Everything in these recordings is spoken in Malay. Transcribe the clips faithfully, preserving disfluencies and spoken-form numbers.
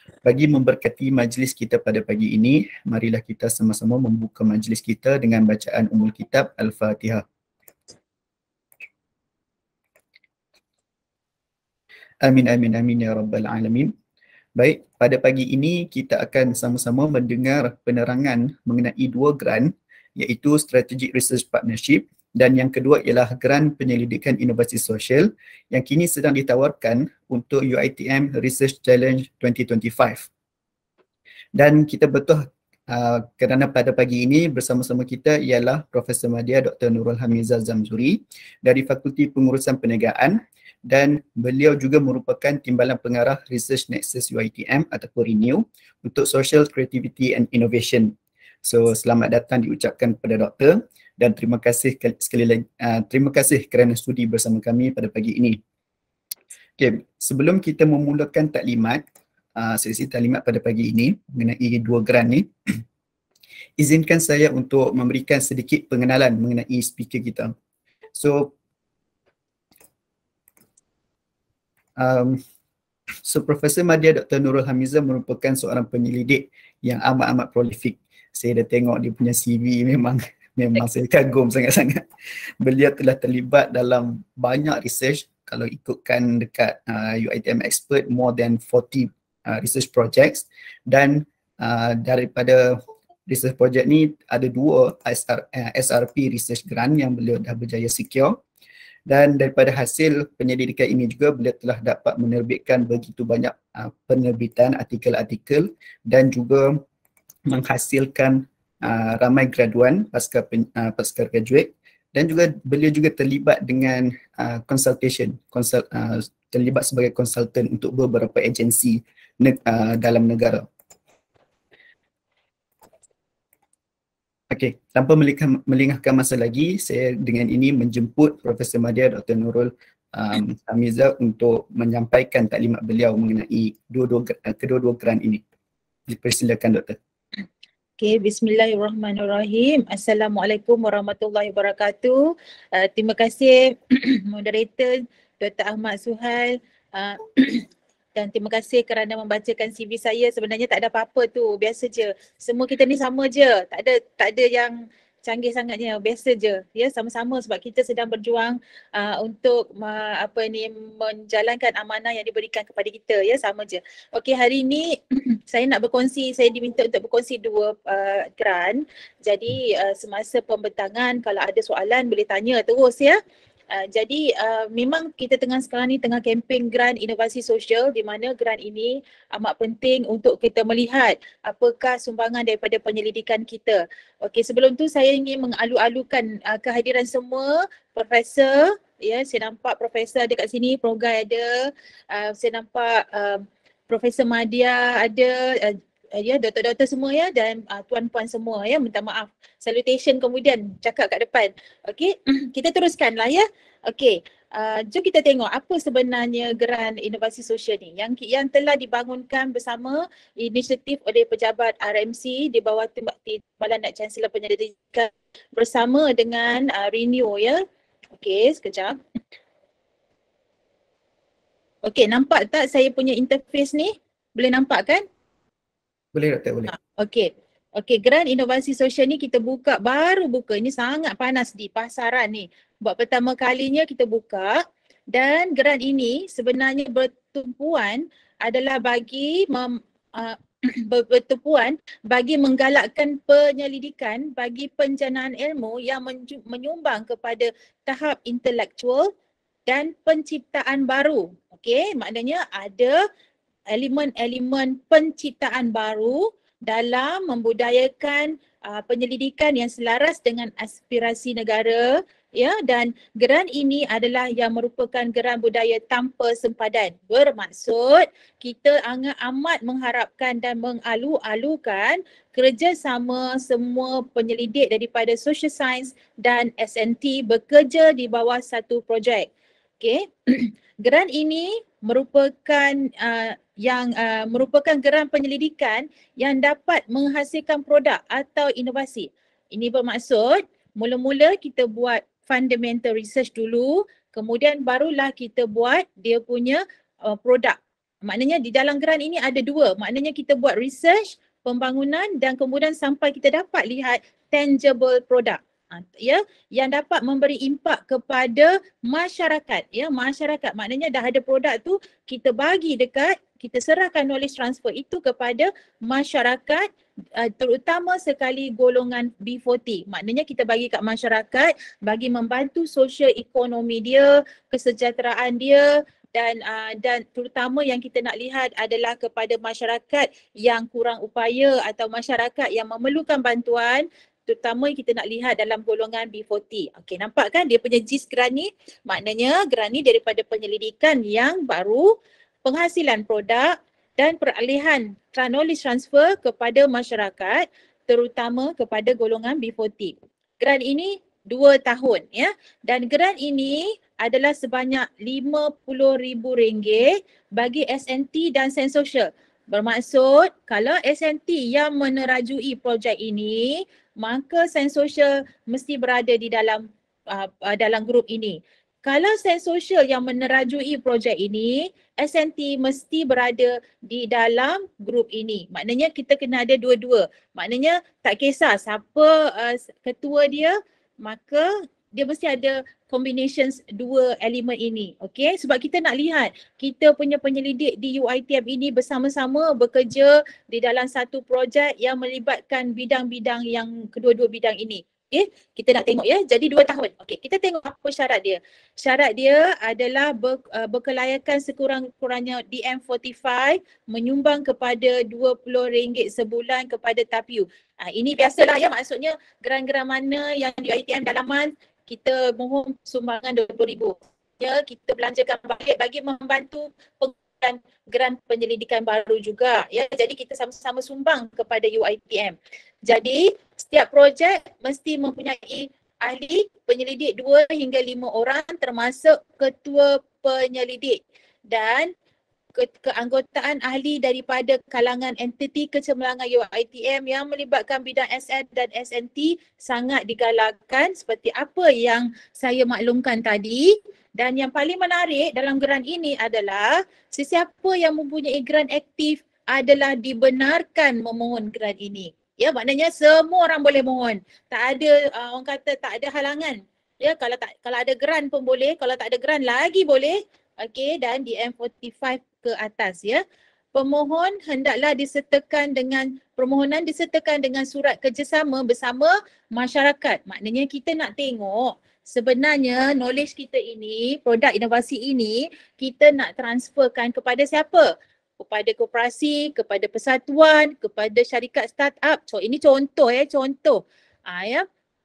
Bagi memberkati majlis kita pada pagi ini, marilah kita sama-sama membuka majlis kita dengan bacaan Ummul Kitab Al-Fatihah. Amin, amin, amin ya rabbal alamin. Baik, pada pagi ini kita akan sama-sama mendengar penerangan mengenai dua grant, iaitu Strategic Research Partnership dan yang kedua ialah Grant Penyelidikan Inovasi Sosial yang kini sedang ditawarkan untuk U I T M Research Challenge dua ribu dua puluh lima. Dan kita betul uh, kerana pada pagi ini bersama-sama kita ialah Profesor Madya Doktor Nurul Hamizah Zamzuri dari Fakulti Pengurusan Perniagaan dan beliau juga merupakan Timbalan Pengarah Research Nexus U I T M ataupun Renew untuk Social Creativity and Innovation. So selamat datang diucapkan kepada doktor dan terima kasih sekali lagi uh, terima kasih kerana sudi bersama kami pada pagi ini. Okay, sebelum kita memulakan taklimat, uh, sesi taklimat pada pagi ini mengenai dua grant ni, izinkan saya untuk memberikan sedikit pengenalan mengenai speaker kita. So um, So, Profesor Madya Doktor Nurul Hamizah merupakan seorang penyelidik yang amat-amat prolific. Saya dah tengok dia punya C V, memang memang saya kagum sangat-sangat. Beliau telah terlibat dalam banyak research, kalau ikutkan dekat uh, U I T M Expert, more than forty uh, research projects, dan uh, daripada research project ni ada dua S R, uh, S R P research grant yang beliau dah berjaya secure. Dan daripada hasil penyelidikan ini juga beliau telah dapat menerbitkan begitu banyak uh, penerbitan artikel-artikel dan juga menghasilkan uh, ramai graduan pasca pen, uh, pasca graduate, dan juga beliau juga terlibat dengan uh, consultation, consult, uh, terlibat sebagai konsultan untuk beberapa agensi ne- uh, dalam negara. Okey, tanpa melengahkan masa lagi, saya dengan ini menjemput Profesor Madya Doktor Nurul um, Hamizah untuk menyampaikan taklimat beliau mengenai dua-dua, kedua-dua grant ini. Dipersilakan Doktor. Okay, bismillahirrahmanirrahim. Assalamualaikum warahmatullahi wabarakatuh. Uh, terima kasih moderator Doktor Ahmad Suhail. Uh, Dan terima kasih kerana membacakan C V saya. Sebenarnya tak ada apa-apa tu, biasa je. Semua kita ni sama je, tak ada tak ada yang canggih sangatnya, biasa je. Ya, sama-sama sebab kita sedang berjuang uh, untuk uh, apa ni menjalankan amanah yang diberikan kepada kita, ya, sama je. Okey, hari ini saya nak berkongsi, saya diminta untuk berkongsi dua uh, grant. Jadi uh, semasa pembentangan kalau ada soalan boleh tanya terus, ya. Uh, jadi uh, memang kita tengah sekarang ni tengah kempen grant inovasi sosial, di mana grant ini amat penting untuk kita melihat apakah sumbangan daripada penyelidikan kita. Okey, sebelum tu saya ingin mengalu-alukan uh, kehadiran semua profesor, ya, saya nampak profesor ada kat sini, Progai ada, uh, saya nampak uh, Profesor Madya ada, uh, Uh, ya, doktor-doktor semua, ya, dan uh, tuan-puan semua, ya, minta maaf. Salutation kemudian cakap kat depan. Okey, kita teruskanlah, ya. Okey, uh, jom kita tengok apa sebenarnya grant inovasi sosial ni yang yang telah dibangunkan bersama inisiatif oleh pejabat R M C di bawah Timbalan Nak Chancellor Penyelidikan bersama dengan uh, Renew, ya. Okey, sekejap. Okey, nampak tak saya punya interface ni? Boleh nampak kan? Boleh Doktor, boleh. Okey. Okey, grant inovasi sosial ni kita buka, baru buka. Ini sangat panas di pasaran ni. Buat pertama kalinya kita buka, dan grant ini sebenarnya bertumpuan adalah bagi mem, uh, bertumpuan bagi menggalakkan penyelidikan bagi penjanaan ilmu yang menju, menyumbang kepada tahap intelektual dan penciptaan baru. Okey, maknanya ada elemen-elemen penciptaan baru dalam membudayakan uh, penyelidikan yang selaras dengan aspirasi negara, ya, dan grant ini adalah yang merupakan grant budaya tanpa sempadan. Bermaksud kita sangat amat mengharapkan dan mengalu-alukan kerjasama semua penyelidik daripada social science dan S N T bekerja di bawah satu projek. Okey. Grant ini merupakan uh, yang uh, merupakan grant penyelidikan yang dapat menghasilkan produk atau inovasi. Ini bermaksud mula-mula kita buat fundamental research dulu, kemudian barulah kita buat dia punya uh, produk. Maknanya di dalam grant ini ada dua. Maknanya kita buat research, pembangunan dan kemudian sampai kita dapat lihat tangible product. Ya, yang dapat memberi impak kepada masyarakat. Ya, masyarakat maknanya dah ada produk tu, kita bagi dekat, kita serahkan knowledge transfer itu kepada masyarakat, uh, terutama sekali golongan B empat puluh. Maknanya kita bagi kat masyarakat bagi membantu sosial ekonomi dia, kesejahteraan dia, dan uh, dan terutama yang kita nak lihat adalah kepada masyarakat yang kurang upaya atau masyarakat yang memerlukan bantuan, terutama kita nak lihat dalam golongan B empat puluh. Okey, nampak kan dia punya G I S grant ni? Maknanya grant ni daripada penyelidikan yang baru, penghasilan produk dan peralihan knowledge transfer kepada masyarakat, terutama kepada golongan B empat puluh. Grant ini dua tahun ya, dan grant ini adalah sebanyak lima puluh ribu ringgit bagi S N T dan Sen Sosial. Bermaksud kalau S N T yang menerajui projek ini, maka Sen Sosial mesti berada di dalam uh, uh, dalam grup ini. Kalau Sen Sosial yang menerajui projek ini, S N T mesti berada di dalam grup ini. Maknanya kita kena ada dua-dua. Maknanya tak kisah siapa uh, ketua dia, maka dia mesti ada combinations dua elemen ini. Okey, sebab kita nak lihat kita punya penyelidik di U I T M ini bersama-sama bekerja di dalam satu projek yang melibatkan bidang-bidang yang kedua-dua bidang ini. Okey, kita nak tengok ya. Jadi dua tahun. Okey, kita tengok apa syarat dia. Syarat dia adalah ber, uh, berkelayakan sekurang-kurangnya D M empat puluh lima, menyumbang kepada dua puluh ringgit sebulan kepada T A P U. Uh, ini biasalah ya, maksudnya geran-geran mana yang di U I T M dalaman kita mohon sumbangan dua puluh ribu. Ya, kita belanjakan balik bagi membantu pengeluaran geran penyelidikan baru juga. Ya, jadi kita sama-sama sumbang kepada U I T M. Jadi setiap projek mesti mempunyai ahli penyelidik dua hingga lima orang termasuk ketua penyelidik, dan ke keanggotaan ahli daripada kalangan entiti kecemerlangan U I T M yang melibatkan bidang S N dan S N T sangat digalakkan seperti apa yang saya maklumkan tadi. Dan yang paling menarik dalam grant ini adalah sesiapa yang mempunyai grant aktif adalah dibenarkan memohon grant ini. Ya, maknanya semua orang boleh mohon. Tak ada uh, orang kata tak ada halangan. Ya, kalau tak kalau ada grant pun boleh, kalau tak ada grant lagi boleh. Okey, dan D M empat puluh lima ke atas ya. Pemohon hendaklah disertakan dengan permohonan disertakan dengan surat kerjasama bersama masyarakat. Maknanya kita nak tengok sebenarnya knowledge kita ini, produk inovasi ini kita nak transferkan kepada siapa? Kepada koperasi, kepada persatuan, kepada syarikat startup. So ini contoh ya, contoh. Ah ya.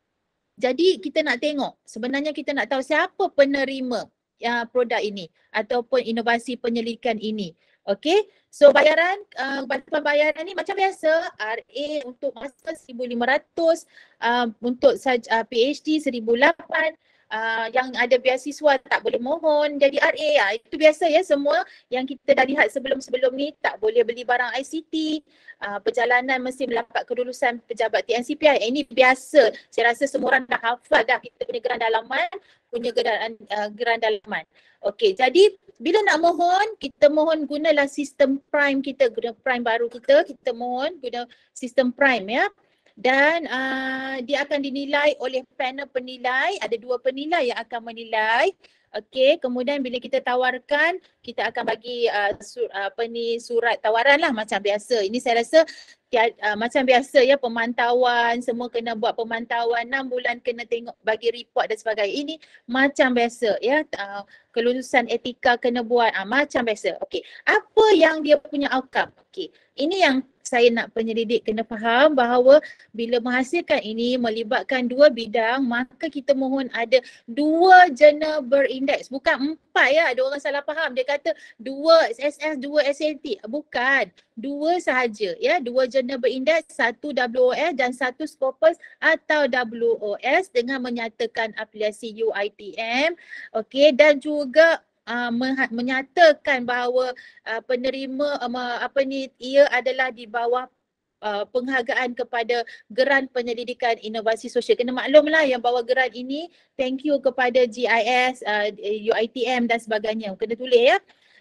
Jadi kita nak tengok sebenarnya kita nak tahu siapa penerima ya, produk ini ataupun inovasi penyelidikan ini. Okey, so bayaran, uh, bantuan bayaran ni macam biasa, R A untuk master seribu lima ratus, uh, untuk uh, P H D seribu lapan, uh, yang ada beasiswa tak boleh mohon jadi R A. Uh, itu biasa ya, semua yang kita dah lihat sebelum-sebelum ni. Tak boleh beli barang I C T, uh, perjalanan mesti mendapat kelulusan pejabat T N C P I. Ini biasa, saya rasa semua orang dah hafal dah kita punya geran dalaman, punya geran, uh, geran dalaman. Okey, jadi bila nak mohon, kita mohon gunalah sistem Prime kita, guna Prime baru kita, kita mohon guna sistem Prime ya. Dan uh, dia akan dinilai oleh panel penilai, ada dua penilai yang akan menilai. Okey, kemudian bila kita tawarkan, kita akan bagi uh, sur, uh, apa ni, surat tawaran lah macam biasa. Ini saya rasa uh, macam biasa ya, pemantauan, semua kena buat pemantauan, enam bulan kena tengok bagi report dan sebagainya. Ini macam biasa ya, uh, kelulusan etika kena buat, uh, macam biasa. Okey, apa yang dia punya outcome? Okey, ini yang saya nak penyelidik kena faham bahawa bila menghasilkan ini melibatkan dua bidang, maka kita mohon ada dua jurnal berindeks, bukan empat ya. Ada orang salah faham, dia kata dua S S, dua S N T. Bukan, dua sahaja ya, dua jurnal berindeks, satu W O S dan satu Scopus atau W O S dengan menyatakan afiliasi U I T M. Okey, dan juga Uh, menyatakan bahawa uh, penerima uh, apa ni, ia adalah di bawah uh, penghargaan kepada geran penyelidikan inovasi sosial. Kena maklumlah yang bawa geran ini, thank you kepada G I S, uh, U I T M dan sebagainya. Kena tulis ya.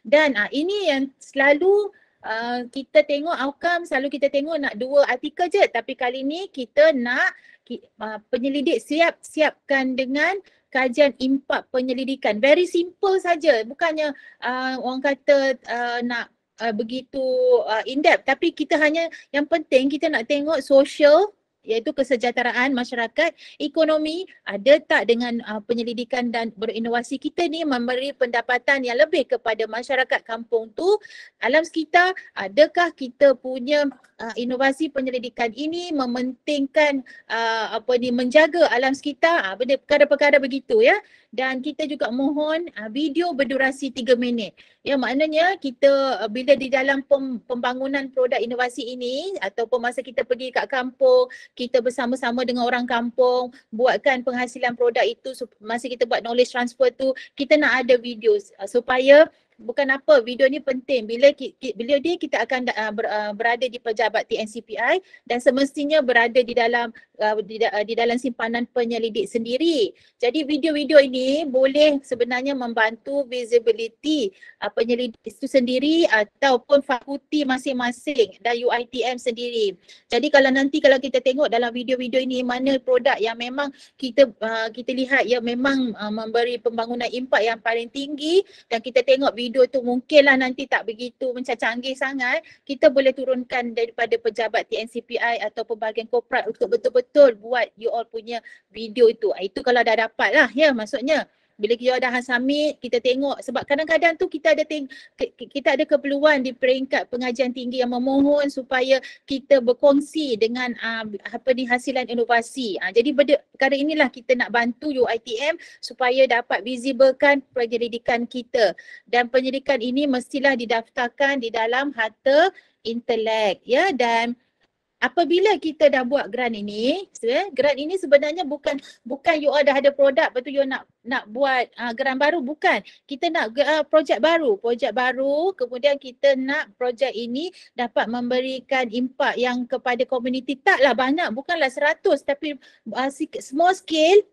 Dan uh, ini yang selalu uh, kita tengok outcome, selalu kita tengok nak dua artikel je, tapi kali ni kita nak uh, penyelidik siap siapkan dengan kajian impak penyelidikan. Very simple saja, bukannya uh, orang kata uh, nak uh, begitu uh, in-depth, tapi kita hanya yang penting kita nak tengok social, iaitu kesejahteraan masyarakat, ekonomi, ada tak dengan uh, penyelidikan dan berinovasi kita ni memberi pendapatan yang lebih kepada masyarakat kampung tu, alam sekitar, adakah kita punya uh, inovasi penyelidikan ini mementingkan uh, apa ni, menjaga alam sekitar, uh, benda perkara-perkara begitu ya. Dan kita juga mohon uh, video berdurasi tiga minit. Ya, maknanya kita uh, bila di dalam pem, pembangunan produk inovasi ini ataupun masa kita pergi kat kampung, kita bersama-sama dengan orang kampung buatkan penghasilan produk itu, masa kita buat knowledge transfer tu, kita nak ada video uh, supaya bukan apa, video ni penting. Bila ki, bila dia kita akan uh, ber, uh, berada di pejabat T N C P I dan semestinya berada di dalam uh, di, uh, di dalam simpanan penyelidik sendiri. Jadi video-video ini boleh sebenarnya membantu visibility uh, penyelidik itu sendiri ataupun fakulti masing-masing dan U I T M sendiri. Jadi kalau nanti kalau kita tengok dalam video-video ini mana produk yang memang kita uh, kita lihat yang memang uh, memberi pembangunan impak yang paling tinggi dan kita tengok video tu mungkinlah nanti tak begitu macam canggih sangat, kita boleh turunkan daripada pejabat T N C P I atau pembahagian korporat untuk betul-betul buat you all punya video itu. Itu kalau dah dapat lah ya, maksudnya bila kita dah submit, kita tengok, sebab kadang-kadang tu kita ada teng- kita ada keperluan di peringkat pengajian tinggi yang memohon supaya kita berkongsi dengan uh, apa ni, hasilan inovasi. Uh, jadi perkara inilah kita nak bantu U I T M supaya dapat visiblekan penyelidikan kita, dan penyelidikan ini mestilah didaftarkan di dalam harta intelek ya. Dan apabila kita dah buat grant ini, grant ini sebenarnya bukan bukan you all dah ada produk lepas tu you nak nak buat uh, grant baru, bukan. Kita nak uh, projek baru, projek baru, kemudian kita nak projek ini dapat memberikan impak yang kepada komuniti, taklah banyak, bukanlah seratus tapi uh, small scale,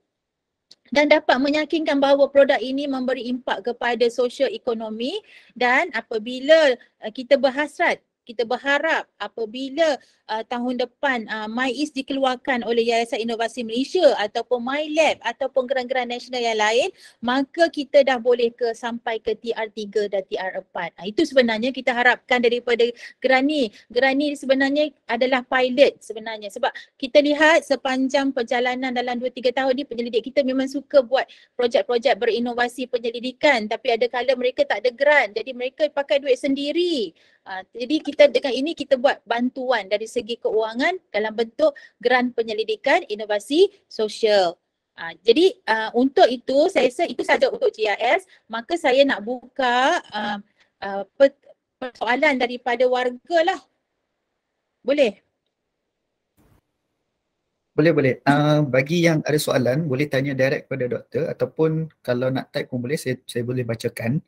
dan dapat meyakinkan bahawa produk ini memberi impak kepada sosial ekonomi. Dan apabila uh, kita berhasrat, kita berharap apabila uh, tahun depan uh, MyEast dikeluarkan oleh Yayasan Inovasi Malaysia ataupun MyLab ataupun geran-geran nasional yang lain, maka kita dah boleh ke sampai ke T R tiga dan T R empat. Uh, itu sebenarnya kita harapkan daripada geran ni. Geran ni sebenarnya adalah pilot sebenarnya, sebab kita lihat sepanjang perjalanan dalam dua tiga tahun ni, penyelidik kita memang suka buat projek-projek berinovasi penyelidikan, tapi ada kala mereka tak ada grant, jadi mereka pakai duit sendiri. Uh, jadi kita dengan ini kita buat bantuan dari segi keuangan dalam bentuk grant penyelidikan inovasi sosial. Uh, jadi uh, untuk itu saya rasa itu saja untuk G I S. Maka saya nak buka uh, uh, persoalan daripada warga lah. Boleh? Boleh, boleh. Uh, bagi yang ada soalan boleh tanya direct kepada doktor, ataupun kalau nak type pun boleh, saya, saya boleh bacakan.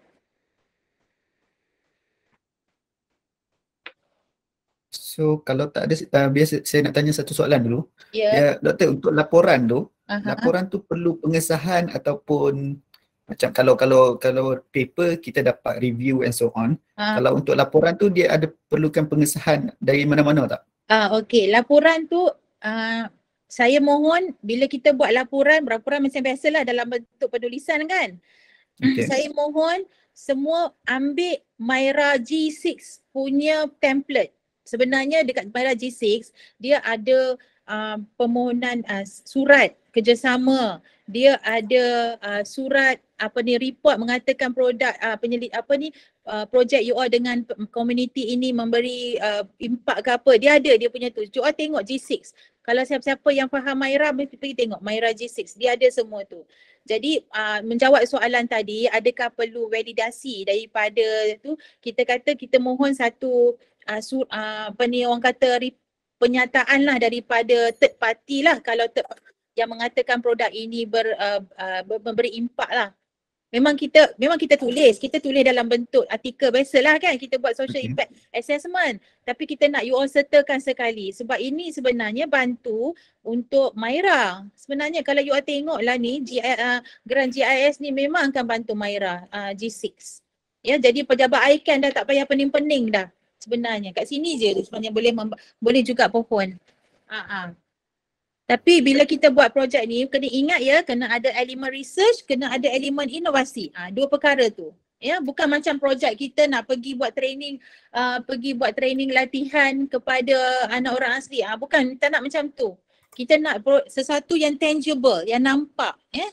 So kalau tak ada, uh, biasa saya nak tanya satu soalan dulu. Ya. Yeah. Ya, doktor, untuk laporan tu, Aha. laporan tu perlu pengesahan ataupun macam kalau kalau kalau paper kita dapat review and so on. Ha. Kalau untuk laporan tu dia ada perlukan pengesahan dari mana-mana tak? Ah, okey, laporan tu uh, saya mohon bila kita buat laporan, laporan macam biasalah dalam bentuk penulisan kan. Okay. Saya mohon semua ambil Myra G enam punya template. Sebenarnya dekat Myra G enam dia ada uh, permohonan uh, surat kerjasama, dia ada uh, surat apa ni, report mengatakan produk uh, penyelit apa ni uh, projek you all dengan community ini memberi uh, impak ke apa, dia ada dia punya tu. You all tengok G enam. Kalau siapa-siapa yang faham Myra, pergi tengok Myra G enam, dia ada semua tu. Jadi uh, menjawab soalan tadi, adakah perlu validasi daripada tu, kita kata kita mohon satu uh, sur, uh, apa ni orang kata pernyataan lah daripada third party lah, kalau third, yang mengatakan produk ini ber, uh, uh, memberi impak lah. Memang kita memang kita tulis, kita tulis dalam bentuk artikel biasalah kan, kita buat social Okay. impact assessment. Tapi kita nak you all sertakan sekali sebab ini sebenarnya bantu untuk Myra. Sebenarnya kalau you all tengok lah ni, G I, uh, grant G I S ni memang akan bantu Myra uh, G enam. Ya, jadi pejabat ikan dah tak payah pening-pening dah sebenarnya. Kat sini je sebenarnya boleh boleh juga pohon. Ha ah. Tapi bila kita buat projek ni, kena ingat ya, kena ada elemen research, kena ada elemen inovasi. Ah, dua perkara tu. Ya, bukan macam projek kita nak pergi buat training, uh, pergi buat training latihan kepada anak orang asli. Ah, bukan, kita nak macam tu. Kita nak pro- sesuatu yang tangible, yang nampak. Ya.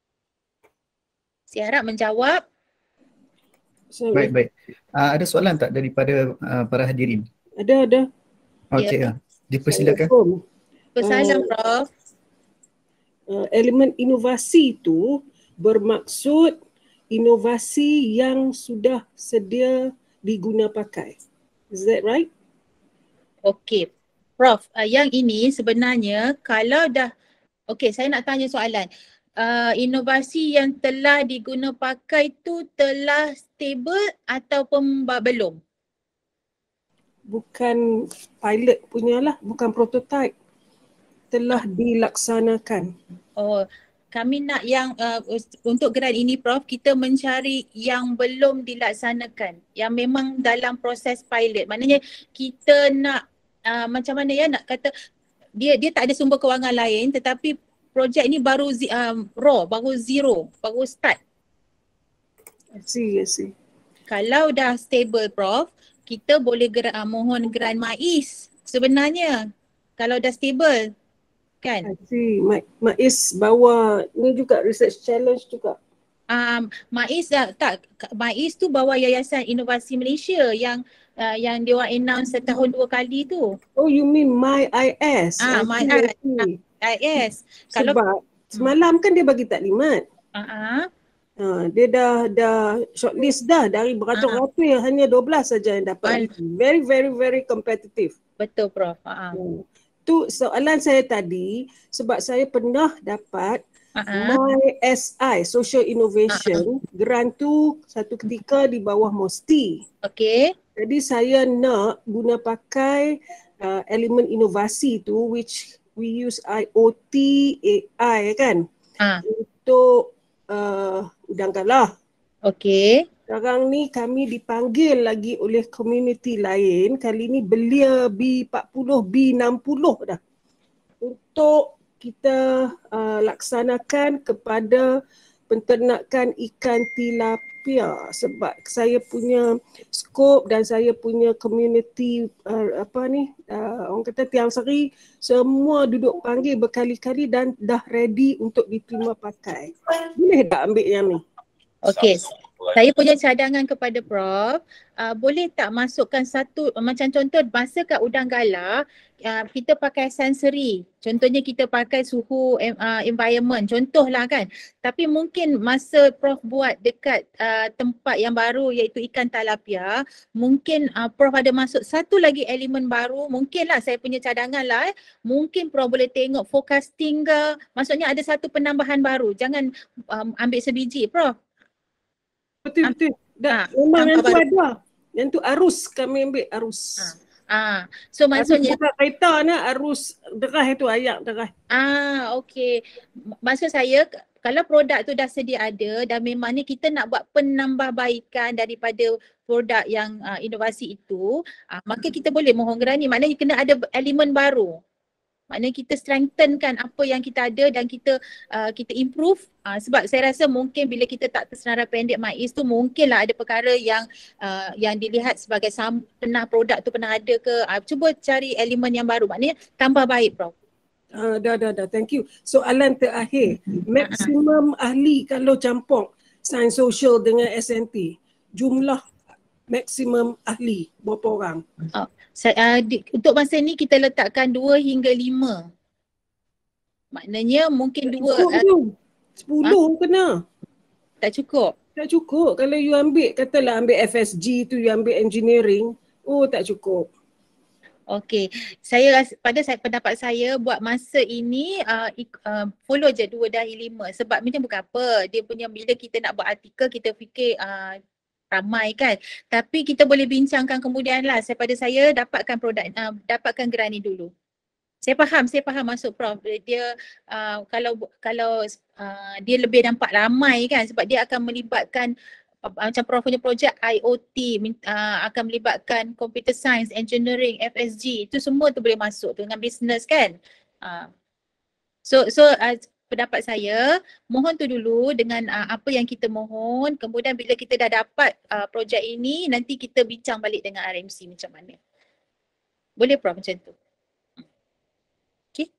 Saya harap menjawab. Baik, baik. Uh, ada soalan tak daripada uh, para hadirin? Ada, ada. Okey, Ya. ya. Dipersilakan. Persalam, Uh, Prof. Uh, elemen inovasi itu bermaksud inovasi yang sudah sedia diguna pakai. Is that right? Okey. Prof, uh, yang ini sebenarnya kalau dah, okey, saya nak tanya soalan. Uh, inovasi yang telah diguna pakai tu telah stable ataupun belum? Bukan pilot punya lah, bukan prototype. Telah dilaksanakan. Oh, kami nak yang uh, untuk grant ini Prof, kita mencari yang belum dilaksanakan, yang memang dalam proses pilot. Maknanya kita nak uh, macam mana ya, nak kata dia dia tak ada sumber kewangan lain tetapi projek ni baru um, raw, baru zero, baru start. I see, I see. Kalau dah stable Prof, kita boleh ger- uh, mohon grant MAIS sebenarnya kalau dah stable. Kan? I see. Ma- MAIS bawa ni juga research challenge juga. Um, MAIS dah, tak, MAIS tu bawa Yayasan Inovasi Malaysia yang uh, yang dia orang announce setahun dua kali tu. Oh, you mean MyIS? Ah, MyIS. MyIS. Kalau sebab semalam kan dia bagi taklimat. Uh-huh. Uh, dia dah dah shortlist dah dari beratus-ratus yang hanya dua belas saja yang dapat. Very very very competitive. Betul Prof. Uh-huh. Uh. Tu soalan saya tadi sebab saya pernah dapat uh-huh. MySI Social Innovation uh-huh. grant tu satu ketika di bawah MOSTI. Okey. Jadi saya nak guna pakai uh, elemen inovasi tu which we use I O T A I kan uh. untuk uh, udang galah. Okey. Sekarang ni kami dipanggil lagi oleh komuniti lain, kali ni belia B empat puluh, B enam puluh dah. Untuk kita uh, laksanakan kepada penternakan ikan tilapia sebab saya punya skop dan saya punya komuniti uh, apa ni uh, orang kata Tiang Seri semua duduk panggil berkali-kali dan dah ready untuk diterima pakai. Boleh tak ambil yang ni? Okey. Saya punya cadangan kepada Prof, uh, boleh tak masukkan satu, uh, macam contoh masa kat udang galah, uh, kita pakai sensory. Contohnya kita pakai suhu uh, environment, contohlah kan. Tapi mungkin masa Prof buat dekat uh, tempat yang baru iaitu ikan tilapia, mungkin uh, Prof ada masuk satu lagi elemen baru, mungkinlah saya punya cadangan lah eh. Mungkin Prof boleh tengok forecasting ke, maksudnya ada satu penambahan baru. Jangan um, ambil sebiji Prof. Betul betul. Dah, ha, memang yang tu baru ada. Yang tu arus kami ambil arus. Ha. Ah, so maksudnya bukan kereta ni arus derah itu ayak derah. Ah, okey. Maksud saya kalau produk tu dah sedia ada dan memang ni kita nak buat penambahbaikan daripada produk yang uh, inovasi itu, uh, maka kita boleh mohon grant ni. Maknanya kena ada elemen baru. Maknanya kita strengthenkan apa yang kita ada dan kita uh, kita improve uh, sebab saya rasa mungkin bila kita tak tersenarai pendek MAIS tu mungkinlah ada perkara yang uh, yang dilihat sebagai sam, pernah produk tu pernah ada ke, uh, cuba cari elemen yang baru, maknanya tambah baik Prof. Uh, dah dah dah, thank you. Soalan terakhir, maksimum uh-huh. ahli kalau campur sains sosial dengan S N T, jumlah maksimum ahli berapa orang? Oh. Uh, di, untuk masa ni kita letakkan dua hingga lima. Maknanya mungkin tak dua. Cukup uh, sepuluh ha? Kena. Tak cukup? Tak cukup. Kalau you ambil, katalah ambil F S G tu, you ambil engineering, oh tak cukup. Okey, saya rasa, pada saya, pendapat saya buat masa ini uh, uh, follow je dua dari lima. Sebab macam bukan apa, dia punya bila kita nak buat artikel kita fikir uh, ramai kan, tapi kita boleh bincangkan kemudian lah. Saya pada saya dapatkan produk, uh, dapatkan grant ni dulu. Saya faham, saya faham maksud Prof. Dia uh, kalau kalau uh, dia lebih nampak ramai kan sebab dia akan melibatkan uh, macam Prof punya projek I O T uh, akan melibatkan computer science, engineering, F S G, itu semua tu boleh masuk tu dengan business kan. Uh, so so uh, pendapat saya, mohon tu dulu dengan uh, apa yang kita mohon, kemudian bila kita dah dapat uh, projek ini, nanti kita bincang balik dengan R M C macam mana. Boleh Prof macam tu? Okay.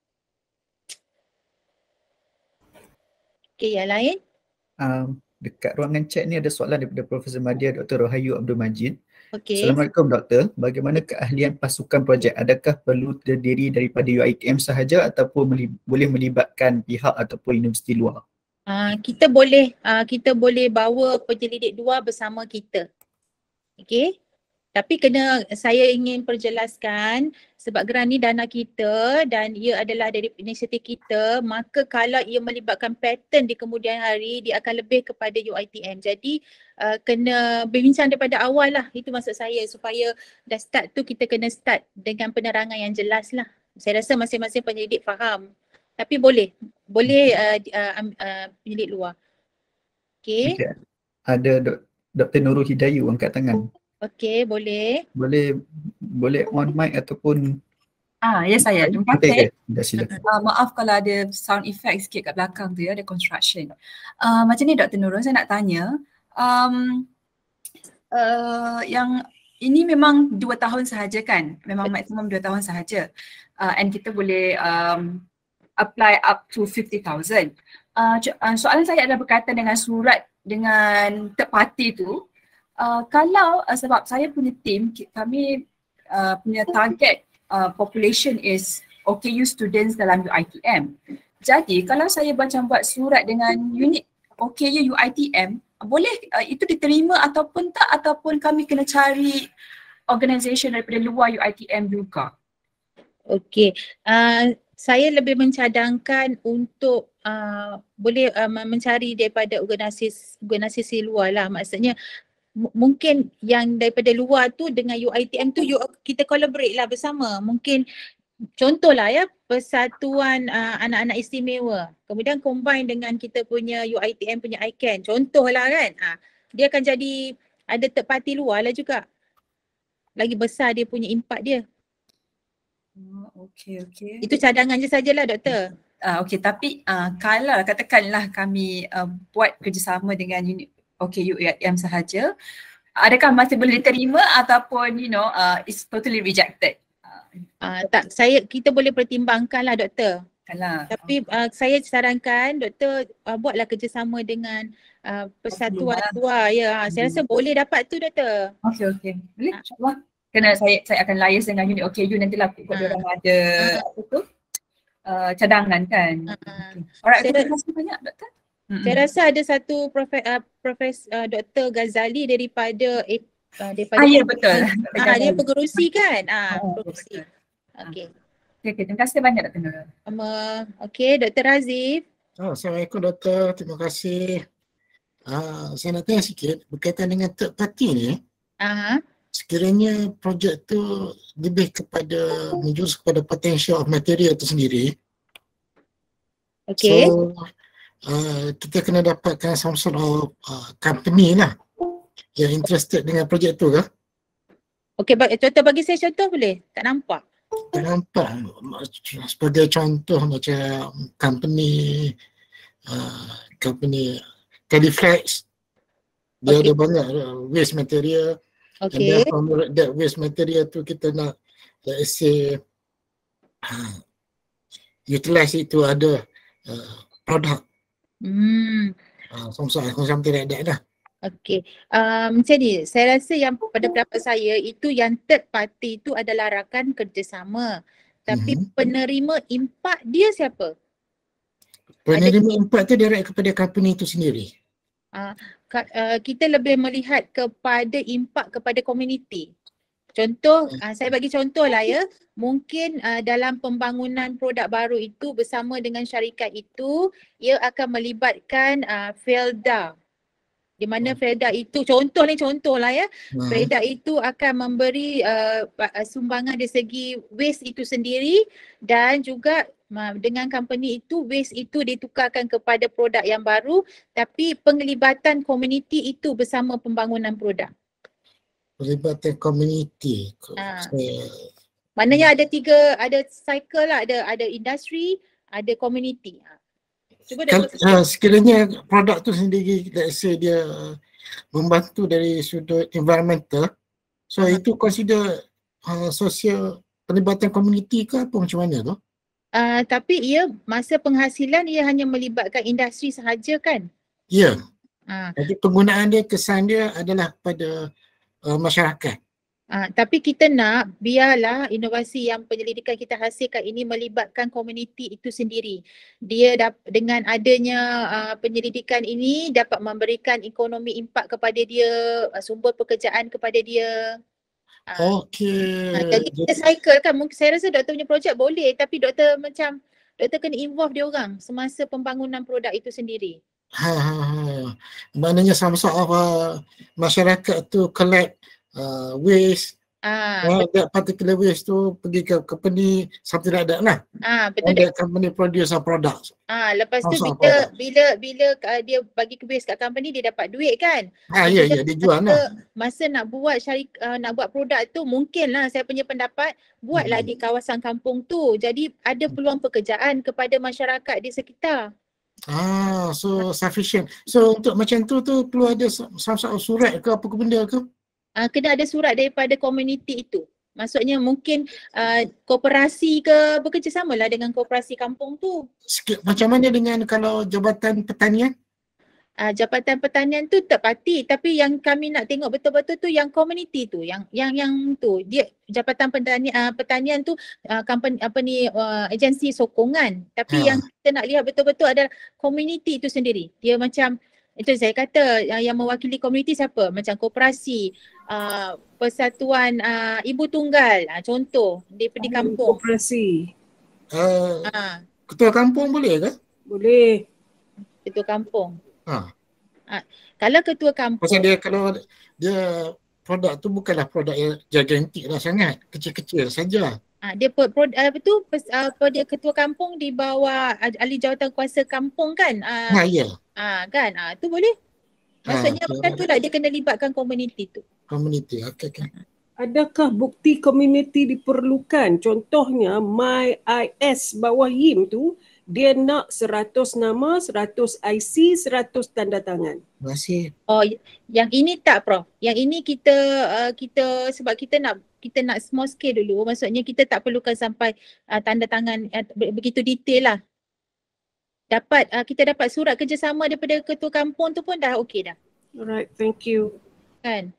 Okay, yang lain? Um, dekat ruangan chat ni ada soalan daripada Profesor Madya Doktor Rohayu Abdul Majid. Okay. Assalamualaikum Doktor. Bagaimana keahlian pasukan projek? Adakah perlu terdiri daripada U I T M sahaja ataupun meli- boleh melibatkan pihak ataupun universiti luar? Uh, kita boleh uh, kita boleh bawa penyelidik dua bersama kita. Okay. Tapi kena, saya ingin perjelaskan sebab geran ni dana kita dan ia adalah dari inisiatif kita, maka kalau ia melibatkan pattern di kemudian hari, dia akan lebih kepada U I T M. Jadi uh, kena berbincang daripada awal lah, itu maksud saya, supaya dah start tu kita kena start dengan penerangan yang jelas lah. Saya rasa masing-masing penyelidik faham. Tapi boleh, boleh uh, uh, uh, penyelidik luar. Okay. Okay. Ada Dok- Doktor Nurul Hidayu angkat tangan. Okey, boleh. Boleh boleh on mic ataupun Ah, ya saya. Terima okay, kasih. okay. Dah silakan. Uh, maaf kalau ada sound effect sikit kat belakang tu ya, ada construction. Uh, macam ni Doktor Nurul, saya nak tanya, um, uh, yang ini memang dua tahun sahaja kan? Memang maksimum dua tahun sahaja. Uh, and kita boleh um, apply up to fifty thousand. Uh, uh, soalan saya adalah berkaitan dengan surat dengan third party tu. Uh, kalau uh, sebab saya punya team, kami uh, punya target uh, population is O K U students dalam U I T M. Jadi kalau saya macam buat surat dengan unit O K U U I T M, boleh uh, itu diterima ataupun tak, ataupun kami kena cari organisation daripada luar U I T M juga? Okey, uh, saya lebih mencadangkan untuk uh, boleh uh, mencari daripada organisasi organisasi luar lah. Maksudnya m- mungkin yang daripada luar tu dengan U I T M tu you, kita collaborate lah bersama. Mungkin contohlah ya, Persatuan uh, Anak-anak Istimewa, kemudian combine dengan kita punya U I T M punya I C A N, contohlah kan. Ha, dia akan jadi ada third party luar lah juga. Lagi besar dia punya impact dia. Oh, okey, okey. Itu cadangan je sajalah doktor. Uh, okey, tapi uh, kalau katakanlah kami uh, buat kerjasama dengan unit O K U U I T M sahaja, adakah masih boleh diterima ataupun you know uh, it's totally rejected? Uh, tak, saya kita boleh pertimbangkan lah doktor. Kalau Tapi uh, saya sarankan doktor uh, buatlah kerjasama dengan uh, persatuan luar. Ya, ha, saya rasa boleh dapat tu doktor. okey, okey. Boleh insyaAllah. Kena saya saya akan liaise dengan unit O K U, nantilah kalau Ha. dia orang ada Ha. apa tu uh, cadangan kan. Ha. Okay. Alright, Saya- terima kasih banyak doktor. Mm-mm. Saya rasa ada satu Prof uh, Profes uh, Doktor Ghazali daripada eh, uh, daripada Ah ya betul. Ah, dia pengerusi kan? Ah, Oh, pengerusi. betul. Okey. Okay, okay, terima kasih banyak Doktor Nurul. Sama. Okey, Doktor Razif. Oh, Assalamualaikum doktor, terima kasih. Uh, saya nak tanya sikit berkaitan dengan third party ni. Aha. Sekiranya projek tu lebih kepada menjurus kepada potential of material tu sendiri. Okey. So uh, kita kena dapatkan some sort of uh, company lah yang interested dengan projek tu ke? Okey, ba- contoh bagi saya contoh boleh? Tak nampak. Tak nampak. Sebagai contoh macam company uh, company Califlex, dia Okey. ada banyak uh, waste material. And Okey. then from that waste material tu kita nak, let's say, uh, utilize it to other uh, product. Hmm. Uh, something, something like that lah. Okey. Uh, macam ni, saya rasa yang pada pendapat saya itu yang third party itu adalah rakan kerjasama. Tapi Mhm. penerima impak dia siapa? Penerima impact tu direct kepada company itu sendiri. Ka- uh, kita lebih melihat kepada impak kepada komuniti. Contoh, uh, saya bagi contoh lah ya, mungkin uh, dalam pembangunan produk baru itu bersama dengan syarikat itu, ia akan melibatkan uh, Felda. Di mana Freda itu, contoh ni contoh lah ya, Hmm. Freda itu akan memberi uh, sumbangan dari segi waste itu sendiri dan juga uh, dengan company itu waste itu ditukarkan kepada produk yang baru, tapi penglibatan komuniti itu bersama pembangunan produk. Pelibatan komuniti. Ha. Saya, Maknanya ada tiga, ada cycle lah, ada ada industri, ada komuniti. Cuba Kal- Doktor uh, sekiranya produk tu sendiri, let's say dia membantu dari sudut environmental, so Aha. itu consider uh, sosial pelibatan komuniti ke apa macam mana tu? Uh, tapi ia masa penghasilan ia hanya melibatkan industri sahaja kan? Ya, Uh, jadi penggunaan dia, kesan dia adalah pada uh, masyarakat. Uh, tapi kita nak biarlah inovasi yang penyelidikan kita hasilkan ini melibatkan komuniti itu sendiri. Dia dap- dengan adanya uh, penyelidikan ini dapat memberikan ekonomi impak kepada dia, uh, sumber pekerjaan kepada dia. Uh, Okey. uh, jadi kita cycle kan, mungkin saya rasa doktor punya projek boleh, tapi doktor macam doktor kena involve dia orang semasa pembangunan produk itu sendiri. Ha, ha, ha. Maknanya sama-sama uh, masyarakat tu collect uh, waste. Ah, Uh, that particular waste tu pergi ke company, something like that lah. ah betul And tak? that company produce a product. Ah, lepas tu Sama-sama bila product. bila bila uh, dia bagi ke base kat company dia dapat duit kan. Ha, ya, ya, dia jual masa, lah. masa nak buat syarik uh, nak buat produk tu mungkinlah saya punya pendapat buatlah Hmm. di kawasan kampung tu. Jadi ada peluang pekerjaan kepada masyarakat di sekitar. Ah, so sufficient. So untuk macam tu tu perlu ada sama-sama surat ke apa ke benda ke? Uh, kena ada surat daripada komuniti itu. Maksudnya mungkin uh, koperasi ke bekerjasama lah dengan koperasi kampung tu. Sikit, macam mana dengan kalau Jabatan Pertanian? Uh, Jabatan Pertanian tu tak parti, tapi yang kami nak tengok betul-betul tu yang komuniti tu, yang yang yang tu dia Jabatan Pertanian uh, Pertanian tu uh, company apa ni uh, agensi sokongan, tapi Ha. yang kita nak lihat betul-betul adalah komuniti itu sendiri. Dia macam itu saya kata uh, yang mewakili komuniti siapa? Macam koperasi, uh, persatuan uh, ibu tunggal, uh, contoh di di kampung. Koperasi. Uh, Ah, ketua kampung boleh ke? Boleh. ketua kampung. Ha. Kalau ketua kampung Pasal dia kalau dia produk tu bukanlah produk yang gigantik lah sangat, kecil-kecil saja. Ah, dia per, per, apa tu pers- apa dia ketua kampung di bawah ah, ahli jawatan kuasa kampung kan. Ah, Ha, ya. ah kan. Ah tu boleh. Maksudnya Ha, macam tu lah dia kena libatkan komuniti tu. community. Okey, okey. Adakah bukti komuniti diperlukan? Contohnya My I S bawah Y I M tu dia nak seratus nama, seratus I C, seratus tanda tangan. Terima kasih. Oh y- yang ini tak Prof. Yang ini kita uh, kita sebab kita nak kita nak small scale dulu. Maksudnya kita tak perlukan sampai uh, tanda tangan uh, be- begitu detail lah. Dapat uh, kita dapat surat kerjasama daripada ketua kampung tu pun dah okey dah. Alright, thank you. Kan.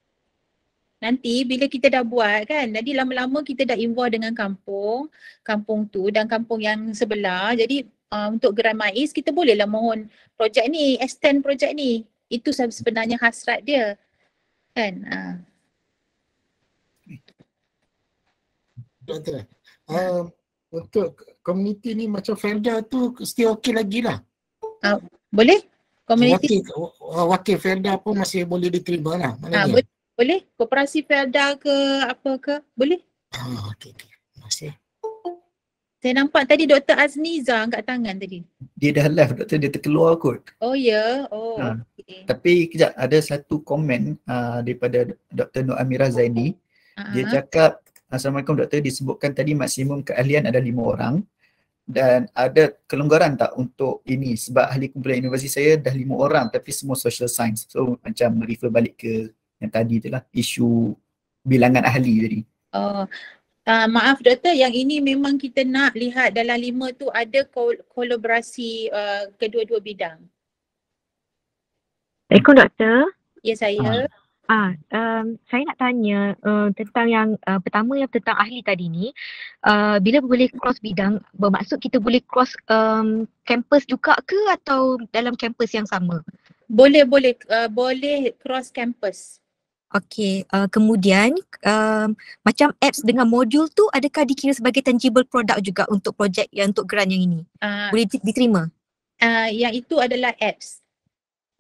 Nanti bila kita dah buat kan, jadi lama-lama kita dah involve dengan kampung, kampung tu dan kampung yang sebelah. Jadi uh, untuk Geran MAIS kita bolehlah mohon projek ni, extend projek ni. Itu sebenarnya hasrat dia. Kan? Uh. Doktor. Uh, untuk komuniti ni macam Felda tu still okey lagi lah. Boleh? Komuniti Wakil, wakil Felda pun masih boleh diterima lah. ah, Maknanya. boleh, boleh. Koperasi Felda ke apa ke? Boleh. Ah, okey, okey. Terima kasih. Saya nampak tadi Doktor Azniza angkat tangan tadi. Dia dah live doktor, dia terkeluar kot. Oh ya. Yeah. Oh Ha. okey. Tapi kejap, ada satu komen uh, daripada Doktor Nur Amira Zaini. Dia Uh-huh. cakap, Assalamualaikum doktor, disebutkan tadi maksimum keahlian ada lima orang dan ada kelonggaran tak untuk ini sebab ahli kumpulan inovasi saya dah lima orang tapi semua social science. So macam refer balik ke yang tadi tu lah, isu bilangan ahli tadi. Oh, uh, maaf doktor, yang ini memang kita nak lihat dalam lima tu ada kol- kolaborasi uh, kedua-dua bidang. Assalamualaikum doktor. Ya saya. Ah, um, saya nak tanya uh, tentang yang uh, pertama yang tentang ahli tadi ni. Uh, bila boleh cross bidang, bermaksud kita boleh cross um, campus juga ke atau dalam campus yang sama? Boleh boleh uh, boleh cross campus. Okey, uh, kemudian um, macam apps dengan modul tu adakah dikira sebagai tangible product juga untuk projek yang untuk grant yang ini? Uh, Boleh di- diterima? uh, yang itu adalah apps.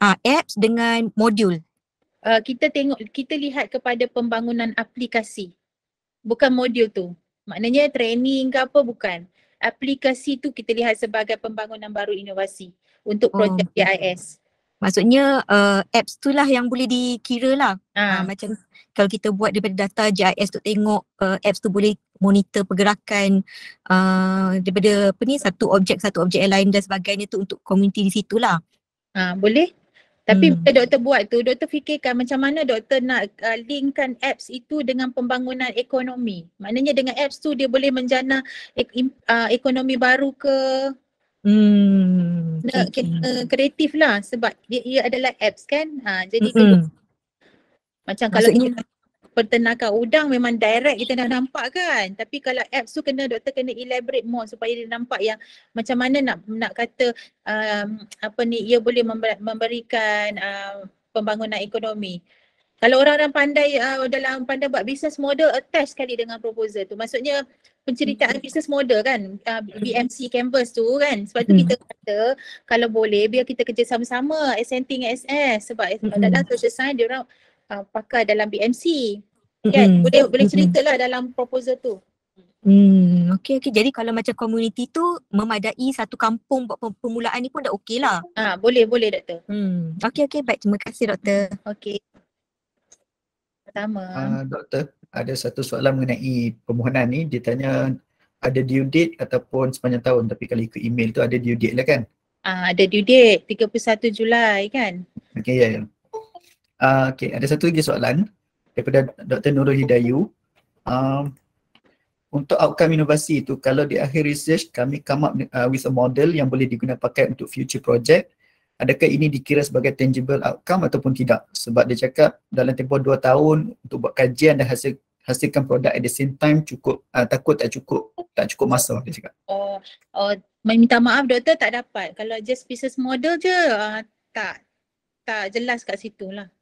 Ah, apps dengan modul. Uh, kita tengok, kita lihat kepada pembangunan aplikasi. Bukan modul tu. Maknanya training ke apa, bukan. Aplikasi tu kita lihat sebagai pembangunan baru inovasi untuk projek Oh. G I S. Maksudnya uh, apps tu lah yang boleh dikira lah. Ha. Uh, macam kalau kita buat daripada data G I S tu tengok uh, apps tu boleh monitor pergerakan uh, daripada apa ni satu objek satu objek yang lain dan sebagainya tu untuk komuniti di situ lah. Ha, boleh. Tapi Hmm. bila doktor buat tu, doktor fikirkan macam mana doktor nak uh, linkkan apps itu dengan pembangunan ekonomi. Maknanya dengan apps tu dia boleh menjana ek, uh, ekonomi baru ke, Hmm. nak Okay, okay. uh, kreatif lah sebab dia, ia adalah apps kan. Ha, jadi dia Mm-mm. macam kalau Maksudnya kita peternakan udang memang direct kita dah nampak kan. Tapi kalau apps tu kena doktor kena elaborate more supaya dia nampak yang macam mana nak nak kata um, apa ni ia boleh member, memberikan uh, pembangunan ekonomi. Kalau orang-orang pandai uh, dalam pandai buat business model attach sekali dengan proposal tu. Maksudnya penceritaan hmm. business model kan uh, B M C Canvas tu kan. Sebab tu hmm. kita kata kalau boleh biar kita kerja sama-sama S N T dengan S S sebab hmm. dalam social science dia orang uh, pakar dalam B M C. Kan Mm-mm. boleh boleh Mm-mm. ceritalah dalam proposal tu. Hmm, okey okey. Jadi kalau macam komuniti tu memadai satu kampung buat permulaan ni pun dah okey lah. Ah, boleh boleh doktor. Hmm. Okey okey, baik, terima kasih doktor. Okey. Pertama. Uh, doktor, ada satu soalan mengenai permohonan ni. Dia tanya ada due date ataupun sepanjang tahun, tapi kalau ikut email tu ada due date lah kan? Ah, ada due date tiga puluh satu Julai kan? Okey, ya ya. Uh, okey, ada satu lagi soalan daripada Doktor Nurul Hidayu. Um, untuk outcome inovasi itu, kalau di akhir research kami come up uh, with a model yang boleh digunakan pakai untuk future project, adakah ini dikira sebagai tangible outcome ataupun tidak? Sebab dia cakap dalam tempoh dua tahun untuk buat kajian dan hasil hasilkan produk at the same time cukup uh, takut tak cukup tak cukup masa, dia cakap. Oh, oh minta maaf doktor tak dapat. Kalau just business model je uh, tak tak jelas kat situ lah.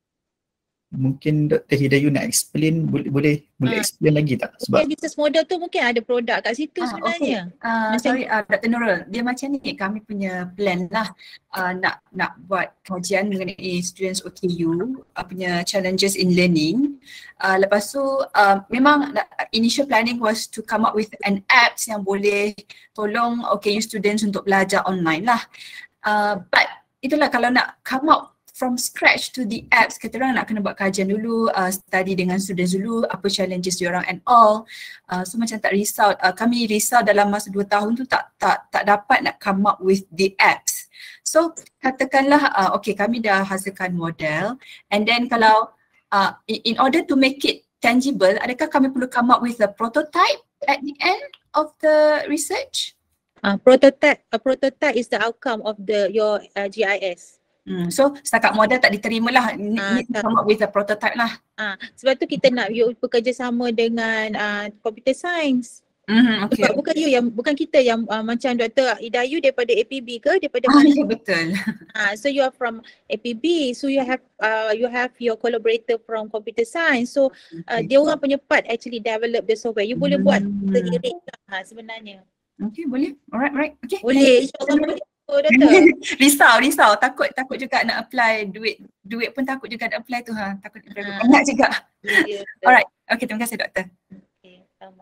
Mungkin Doktor Hidayu nak explain, boleh boleh, boleh Ah. explain lagi tak? Sebab Mungkin business model tu mungkin ada produk kat situ Ah, sebenarnya. okay. Uh, Macam- sorry uh, Doktor Nurul, dia macam ni kami punya plan lah uh, nak nak buat kajian mengenai students O K U uh, punya challenges in learning. Uh, lepas tu uh, memang uh, initial planning was to come up with an apps yang boleh tolong O K U students untuk belajar online lah. Uh, but itulah kalau nak come up from scratch to the apps, kita orang nak kena buat kajian dulu, uh, study dengan students dulu, apa challenges diorang and all. Uh, so macam tak risau, uh, kami risau dalam masa dua tahun tu tak tak tak dapat nak come up with the apps. So katakanlah, uh, okay kami dah hasilkan model and then kalau uh, in, in order to make it tangible, adakah kami perlu come up with a prototype at the end of the research? Uh, prototype, a prototype is the outcome of the your uh, G I S. Hmm, so setakat model tak diterima lah, need, Ah, need to tak. come up with a prototype lah. Ah, sebab tu kita nak you bekerjasama dengan uh, computer science. Mm-hmm, okay. Sebab bukan you yang bukan kita yang uh, macam Doktor Hidayu daripada A P B ke daripada Ah, mana? ya betul. Ah, so you are from A P B, so you have uh, you have your collaborator from computer science. So uh, Okay. dia orang punya part actually develop the software. You boleh buat Hmm. seiring lah sebenarnya. Okay, boleh. Alright, alright. Okay. Boleh, insyaAllah boleh. Oh, Doktor. risau, risau. Takut, takut juga nak apply duit. Duit pun takut juga nak apply tu. Ha. Takut apply Ah. banyak juga. Ya, betul. Alright. Okay, terima kasih doktor. Okay, sama.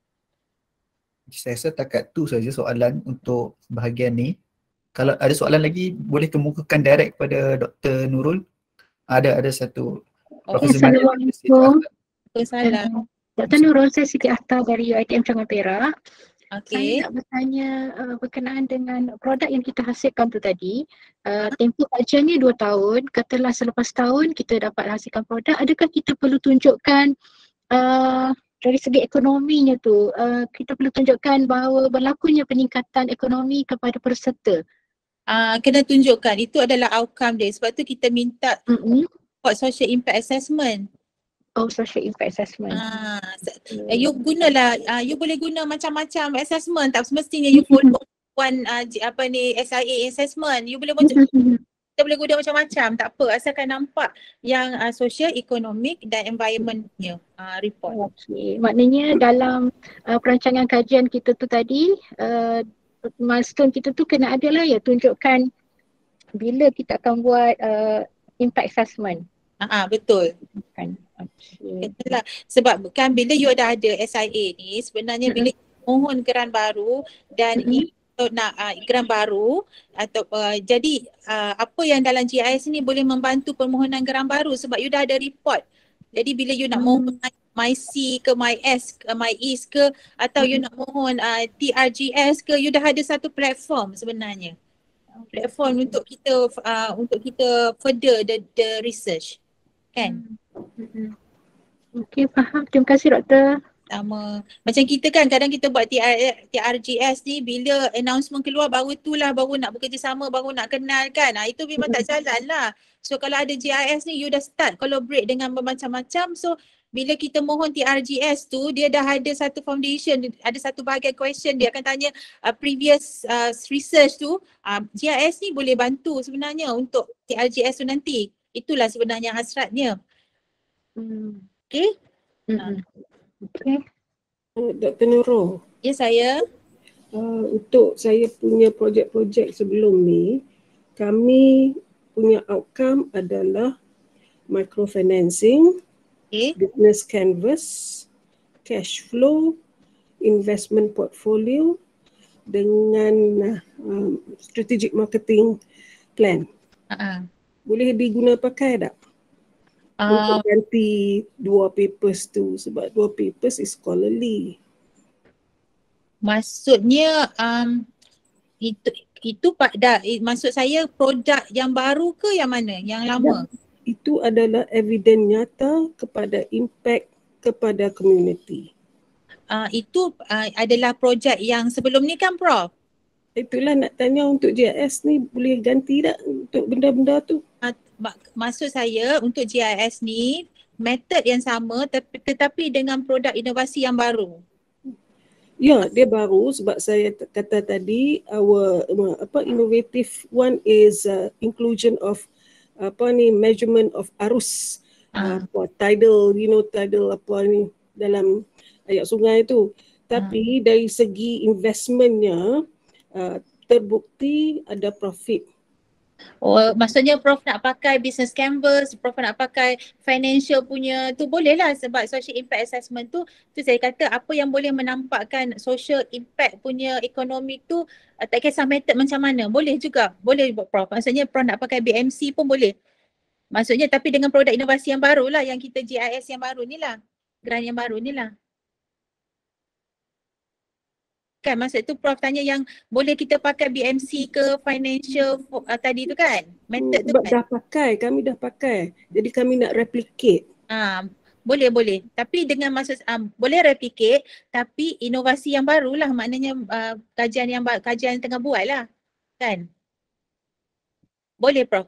saya rasa takat tu saja soalan untuk bahagian ni. Kalau ada soalan lagi, boleh kemukakan direct kepada Doktor Nurul. Ada ada satu Oh, Profesor Maria. Assalamualaikum. salam. Doktor Nurul, saya Siti Akhtar dari U I T M Canggah Perak. Okay. Saya nak bertanya uh, berkenaan dengan produk yang kita hasilkan tu tadi. Uh, tempoh kajiannya dua tahun, katalah selepas tahun kita dapat hasilkan produk, adakah kita perlu tunjukkan uh, dari segi ekonominya tu, uh, kita perlu tunjukkan bahawa berlakunya peningkatan ekonomi kepada peserta? Ah, kena tunjukkan itu adalah outcome dia. Sebab tu kita minta Mm-hmm. buat social impact assessment. Oh, social impact assessment. Ah, se- eh, you gunalah, ah, you boleh guna macam-macam assessment. Tak semestinya you follow one uh, apa ni S I A assessment. You boleh macam Mm-hmm. kita boleh guna macam-macam. Tak apa, asalkan nampak yang uh, social, economic dan environmentnya uh, report. Okey, maknanya dalam uh, perancangan kajian kita tu tadi, uh, milestone kita tu kena ada lah ya tunjukkan bila kita akan buat uh, impact assessment. Ah, betul. Kan. Okay. Itulah. Sebab kan bila you dah ada S I A ni, sebenarnya bila you mohon geran baru dan Mm-mm. you nak uh, geran baru atau uh, jadi uh, apa yang dalam G I S ni boleh membantu permohonan geran baru sebab you dah ada report. Jadi bila you nak mohon MyC ke MyS ke MyEase ke atau you nak mohon uh, T R G S ke, you dah ada satu platform sebenarnya. Platform untuk kita uh, untuk kita further the, the research. Kan? Mm-mm. Okey, faham. Terima kasih doktor. Sama. Macam kita kan kadang kita buat T R G S ni bila announcement keluar baru tu lah baru nak bekerjasama, baru nak kenal kan. Ha, itu memang tak jalan lah. So kalau ada G I S ni you dah start collaborate dengan bermacam-macam. So bila kita mohon T R G S tu dia dah ada satu foundation, ada satu bahagian question dia akan tanya uh, previous uh, research tu. Uh, G I S ni boleh bantu sebenarnya untuk T R G S tu nanti. Itulah sebenarnya hasratnya. Hmm. Okay? Mm-mm. Okey. Uh, Doktor Nurul, Ya saya. uh, untuk saya punya projek-projek sebelum ni, kami punya outcome adalah microfinancing, Okay. business canvas, cash flow, investment portfolio dengan uh, um, strategic marketing plan. Uh-uh. Boleh diguna pakai tak? Uh, Untuk ganti dua papers tu sebab dua papers is scholarly. maksudnya um, itu itu pak dah eh, maksud saya produk yang baru ke yang mana? Yang lama? Itu adalah evidence nyata kepada impact kepada community. Uh, itu uh, adalah projek yang sebelum ni kan Prof? Itulah nak tanya untuk G I S ni boleh ganti tak untuk benda-benda tu? Uh, mak- maksud saya untuk G I S ni method yang sama tetapi, tetapi dengan produk inovasi yang baru. Ya, dia baru sebab saya t- kata tadi our uh, apa innovative one is uh, inclusion of apa ni measurement of arus uh, apa tidal, you know tidal apa ni dalam ayat sungai tu. Tapi dari segi investmentnya uh, terbukti ada profit. Oh, maksudnya Prof nak pakai business canvas, Prof nak pakai financial punya tu boleh lah sebab social impact assessment tu, tu saya kata apa yang boleh menampakkan social impact punya ekonomi tu uh, tak kisah method macam mana, boleh juga, boleh buat Prof. Maksudnya Prof nak pakai B M C pun boleh. Maksudnya tapi dengan produk inovasi yang baru lah yang kita G I S yang baru ni lah, grant yang baru ni lah. Kan maksud tu Prof tanya yang boleh kita pakai B M C ke financial uh, tadi tu kan? Method tu Sebab kan? dah pakai, kami dah pakai. Jadi kami nak replicate. Ah, boleh boleh. Tapi dengan maksud um, boleh replicate tapi inovasi yang baru lah maknanya uh, kajian yang ba- kajian yang tengah buat lah. Kan? Boleh Prof.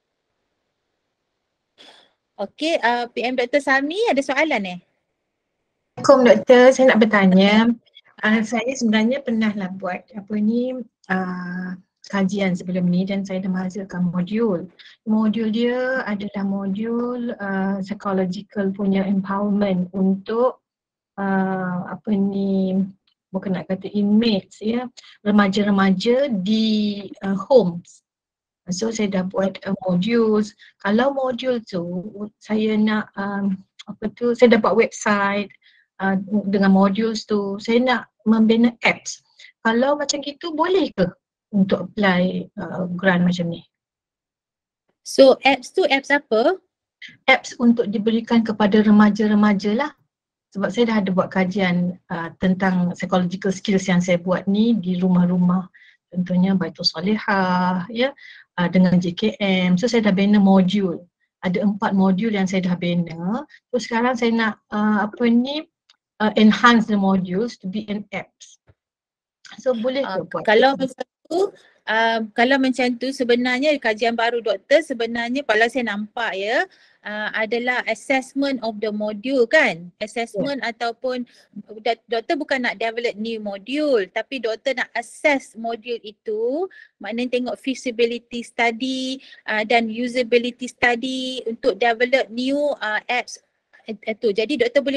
Okey, uh, P M Doktor Sami ada soalan eh? Assalamualaikum doktor, saya nak bertanya. Uh, saya sebenarnya pernah lah buat apa ni uh, kajian sebelum ni dan saya dah menghasilkan modul. Modul dia adalah modul uh, psychological punya empowerment untuk uh, apa ni, bukan nak kata inmates ya, remaja-remaja di uh, homes. So saya dah buat uh, modul. Kalau modul tu saya nak um, apa tu, saya dah buat website uh, dengan modul tu, saya nak membina apps. Kalau macam gitu boleh ke untuk apply uh, grant macam ni? So apps tu apps apa? Apps untuk diberikan kepada remaja-remaja lah. Sebab saya dah ada buat kajian uh, tentang psychological skills yang saya buat ni di rumah-rumah. Contohnya Baitul Salihah ya, uh, dengan J K M. So saya dah bina modul. Ada empat modul yang saya dah bina. So sekarang saya nak uh, apa ni uh, enhance the modules to be an apps. So boleh ke Uh, buat? kalau macam tu, uh, kalau macam tu sebenarnya kajian baru doktor sebenarnya kalau saya nampak ya uh, adalah assessment of the module kan. Assessment yeah. Ataupun doktor bukan nak develop new module tapi doktor nak assess module itu, maknanya tengok feasibility study uh, dan usability study untuk develop new uh, apps itu. Jadi doktor boleh buat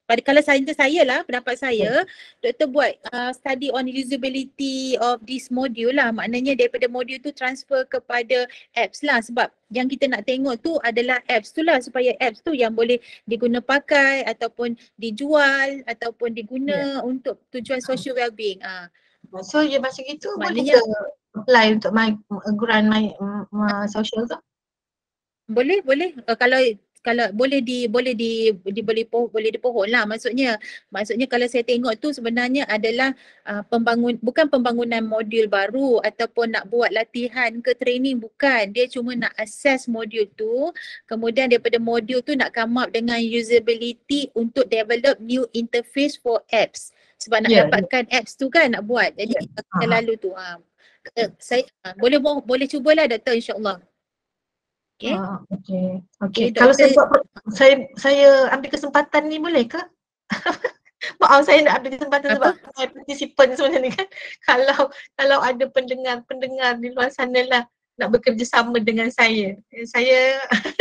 pada kalau saya saya lah pendapat saya, doktor buat uh, study on usability of this module lah. Maknanya daripada modul tu transfer kepada apps lah, sebab yang kita nak tengok tu adalah apps tu lah, supaya apps tu yang boleh diguna pakai ataupun dijual ataupun diguna yeah. untuk tujuan social well-being. Ah. So ya masa itu maknanya boleh ke apply untuk my grant my, my social tu? Boleh, boleh. Uh, kalau kalau boleh di boleh di, di boleh po, boleh dipohon lah, maksudnya maksudnya kalau saya tengok tu sebenarnya adalah uh, pembangun bukan pembangunan modul baru ataupun nak buat latihan ke training, bukan. Dia cuma nak assess modul tu, kemudian daripada modul tu nak come up dengan usability untuk develop new interface for apps, sebab nak yeah, dapatkan yeah. apps tu kan nak buat. Jadi yeah. kita lalu tu uh, saya uh, boleh boleh cubalah doktor, insya-Allah. Okay. Ah, okay. Okay. Okay. Kalau saya buat, saya saya ambil kesempatan ni boleh ke? Maaf saya nak ambil kesempatan apa? Sebab saya partisipan sebenarnya kan. Kalau kalau ada pendengar-pendengar di luar sana lah nak bekerjasama dengan saya. Saya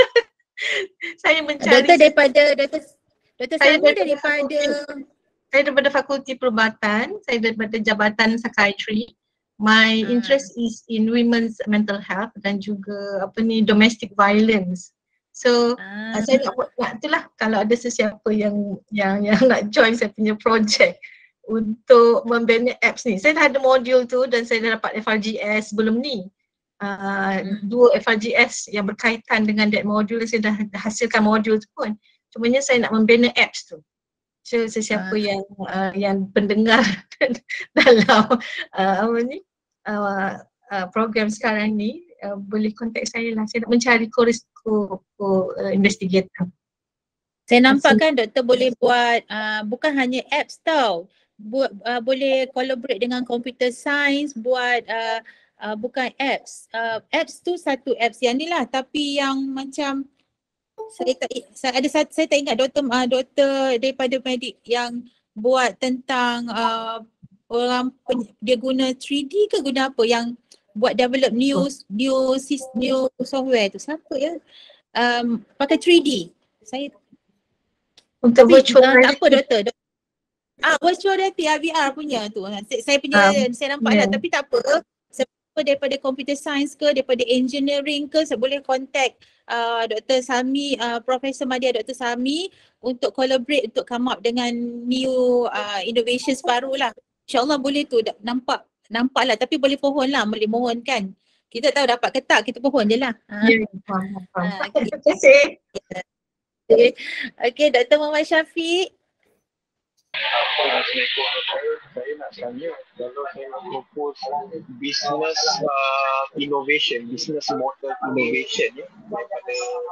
saya mencari doktor daripada doktor doktor saya daripada, daripada saya daripada Fakulti Perubatan, saya daripada Jabatan Psychiatry. My hmm. interest is in women's mental health dan juga apa ni domestic violence. So hmm. uh, saya nak nak itulah kalau ada sesiapa yang yang yang nak join saya punya project untuk membina apps ni. Saya dah ada modul tu dan saya dah dapat F R G S sebelum ni. Uh, hmm. Dua F R G S yang berkaitan dengan that modul, saya dah, dah hasilkan modul tu pun. Cumanya saya nak membina apps tu. So sesiapa hmm. yang uh, yang pendengar dalam uh, apa ni uh, uh, program sekarang ni uh, boleh kontak saya lah. Saya nak mencari co-investigator. Uh, saya nampak kan doktor boleh buat uh, bukan hanya apps tau. Buat uh, boleh collaborate dengan computer science buat uh, uh, bukan apps. Uh, apps tu satu apps yang ni lah, tapi yang macam saya tak saya ada satu saya tak ingat doktor uh, doktor daripada medik yang buat tentang uh, orang pen, dia guna three D ke guna apa yang buat develop new new new software tu, siapa ya? Um, pakai three D. Saya untuk virtual uh, tak apa doktor. doktor. Ah virtual reality V R punya tu. Saya, saya punya um, saya nampak yeah. lah, tapi tak apa. Daripada computer science ke, daripada engineering ke, saya boleh contact uh, Doktor Sami, uh, Profesor Madya Doktor Sami untuk collaborate untuk come up dengan new uh, innovations baru lah. InsyaAllah boleh tu, nampak nampak lah, tapi boleh pohon lah, boleh mohon kan. Kita tahu dapat ke tak, kita pohon je lah. Ya, faham, faham. Terima kasih. Okay, okay Doktor Muhammad Syafiq. Assalamualaikum. Saya nak tanya, kalau saya nak propose business uh, innovation, business model innovation ya, daripada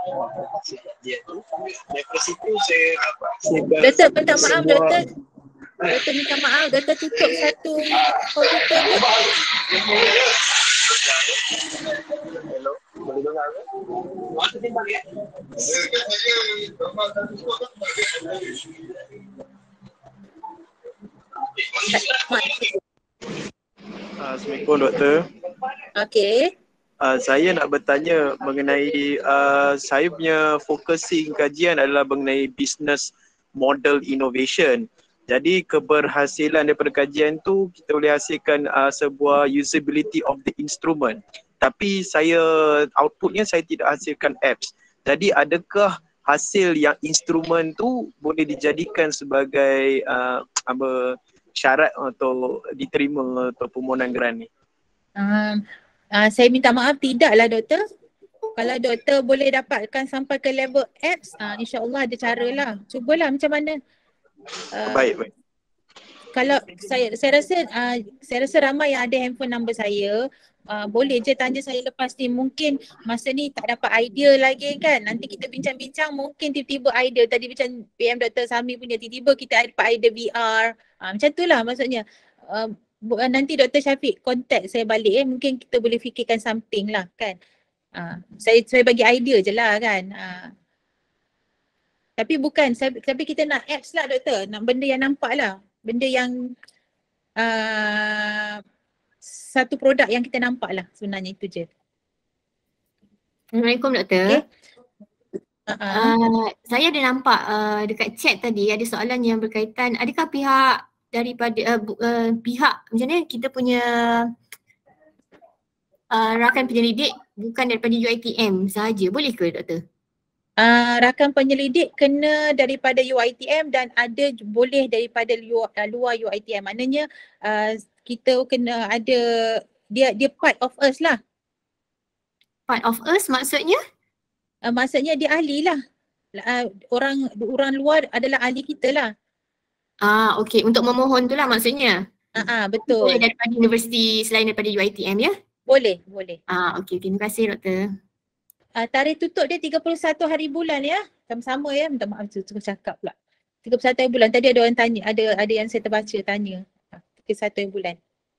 dia tu, daripada situ saya dapat Doktor, minta maaf Doktor. Doktor minta maaf, Doktor tutup satu komputer ni. Hello, boleh dengar ke? Masa timbang ya? Assalamualaikum doktor. Okey. Uh, saya nak bertanya mengenai uh, saya punya focusing kajian adalah mengenai business model innovation. Jadi keberhasilan daripada kajian tu kita boleh hasilkan uh, sebuah usability of the instrument. Tapi saya outputnya saya tidak hasilkan apps. Jadi adakah hasil yang instrumen tu boleh dijadikan sebagai uh, apa syarat untuk diterima untuk permohonan grant ni? Um, uh, saya minta maaf, tidaklah doktor. Kalau doktor boleh dapatkan sampai ke level apps, uh, insya-Allah ada cara lah. Cubalah macam mana. Uh, baik, baik. Kalau saya saya rasa uh, saya rasa ramai yang ada handphone number saya. Uh, boleh je tanya saya lepas ni, mungkin masa ni tak dapat idea lagi kan, nanti kita bincang-bincang mungkin tiba-tiba idea tadi macam P M Doktor Sami punya, tiba-tiba kita dapat idea V R, uh, macam tu lah maksudnya. Uh, nanti Doktor Syafiq contact saya balik eh, mungkin kita boleh fikirkan something lah kan. Uh, saya saya bagi idea je lah kan. Uh, tapi bukan, saya, tapi kita nak apps lah doktor, nak benda yang nampak lah, benda yang uh, satu produk yang kita nampak lah sebenarnya, itu je. Assalamualaikum doktor. Okay. Uh-uh. Uh, saya ada nampak uh, dekat chat tadi ada soalan yang berkaitan, adakah pihak daripada uh, bu- uh, pihak macam mana kita punya uh, rakan penyelidik bukan daripada U I T M sahaja, boleh ke doktor? Uh, rakan penyelidik kena daripada U I T M dan ada j- boleh daripada luar, uh, luar U I T M. Maknanya uh, kita kena ada, dia dia part of us lah. Part of us maksudnya? Uh, maksudnya dia ahli lah. Uh, orang orang luar adalah ahli kita lah. Ah, okey, untuk memohon tu lah maksudnya. Uh-uh, Boleh betul. daripada universiti selain daripada U I T M ya? Boleh, boleh. Ah, okey, terima kasih doktor. Uh, tarikh tutup dia tiga puluh satu hari bulan ya. Sama-sama ya. Minta maaf tu terus cakap pula. tiga puluh satu hari bulan. Tadi ada orang tanya, ada ada yang saya terbaca tanya. Ah, tiga puluh satu hari bulan.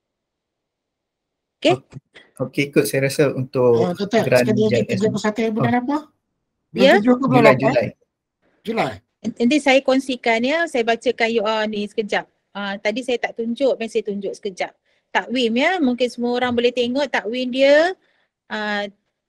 Okay? Okey kot saya rasa untuk Oh, doktor, grant sekali lagi J I S tiga puluh satu bulan apa? Bulan Ya? tujuh ke bulan Julai, lapan? Julai. Julai. Nanti saya kongsikan ya. Saya bacakan U R ni sekejap. Ah, tadi saya tak tunjuk, biar saya tunjuk sekejap. Takwim ya. Mungkin semua orang boleh tengok takwim dia. Ah,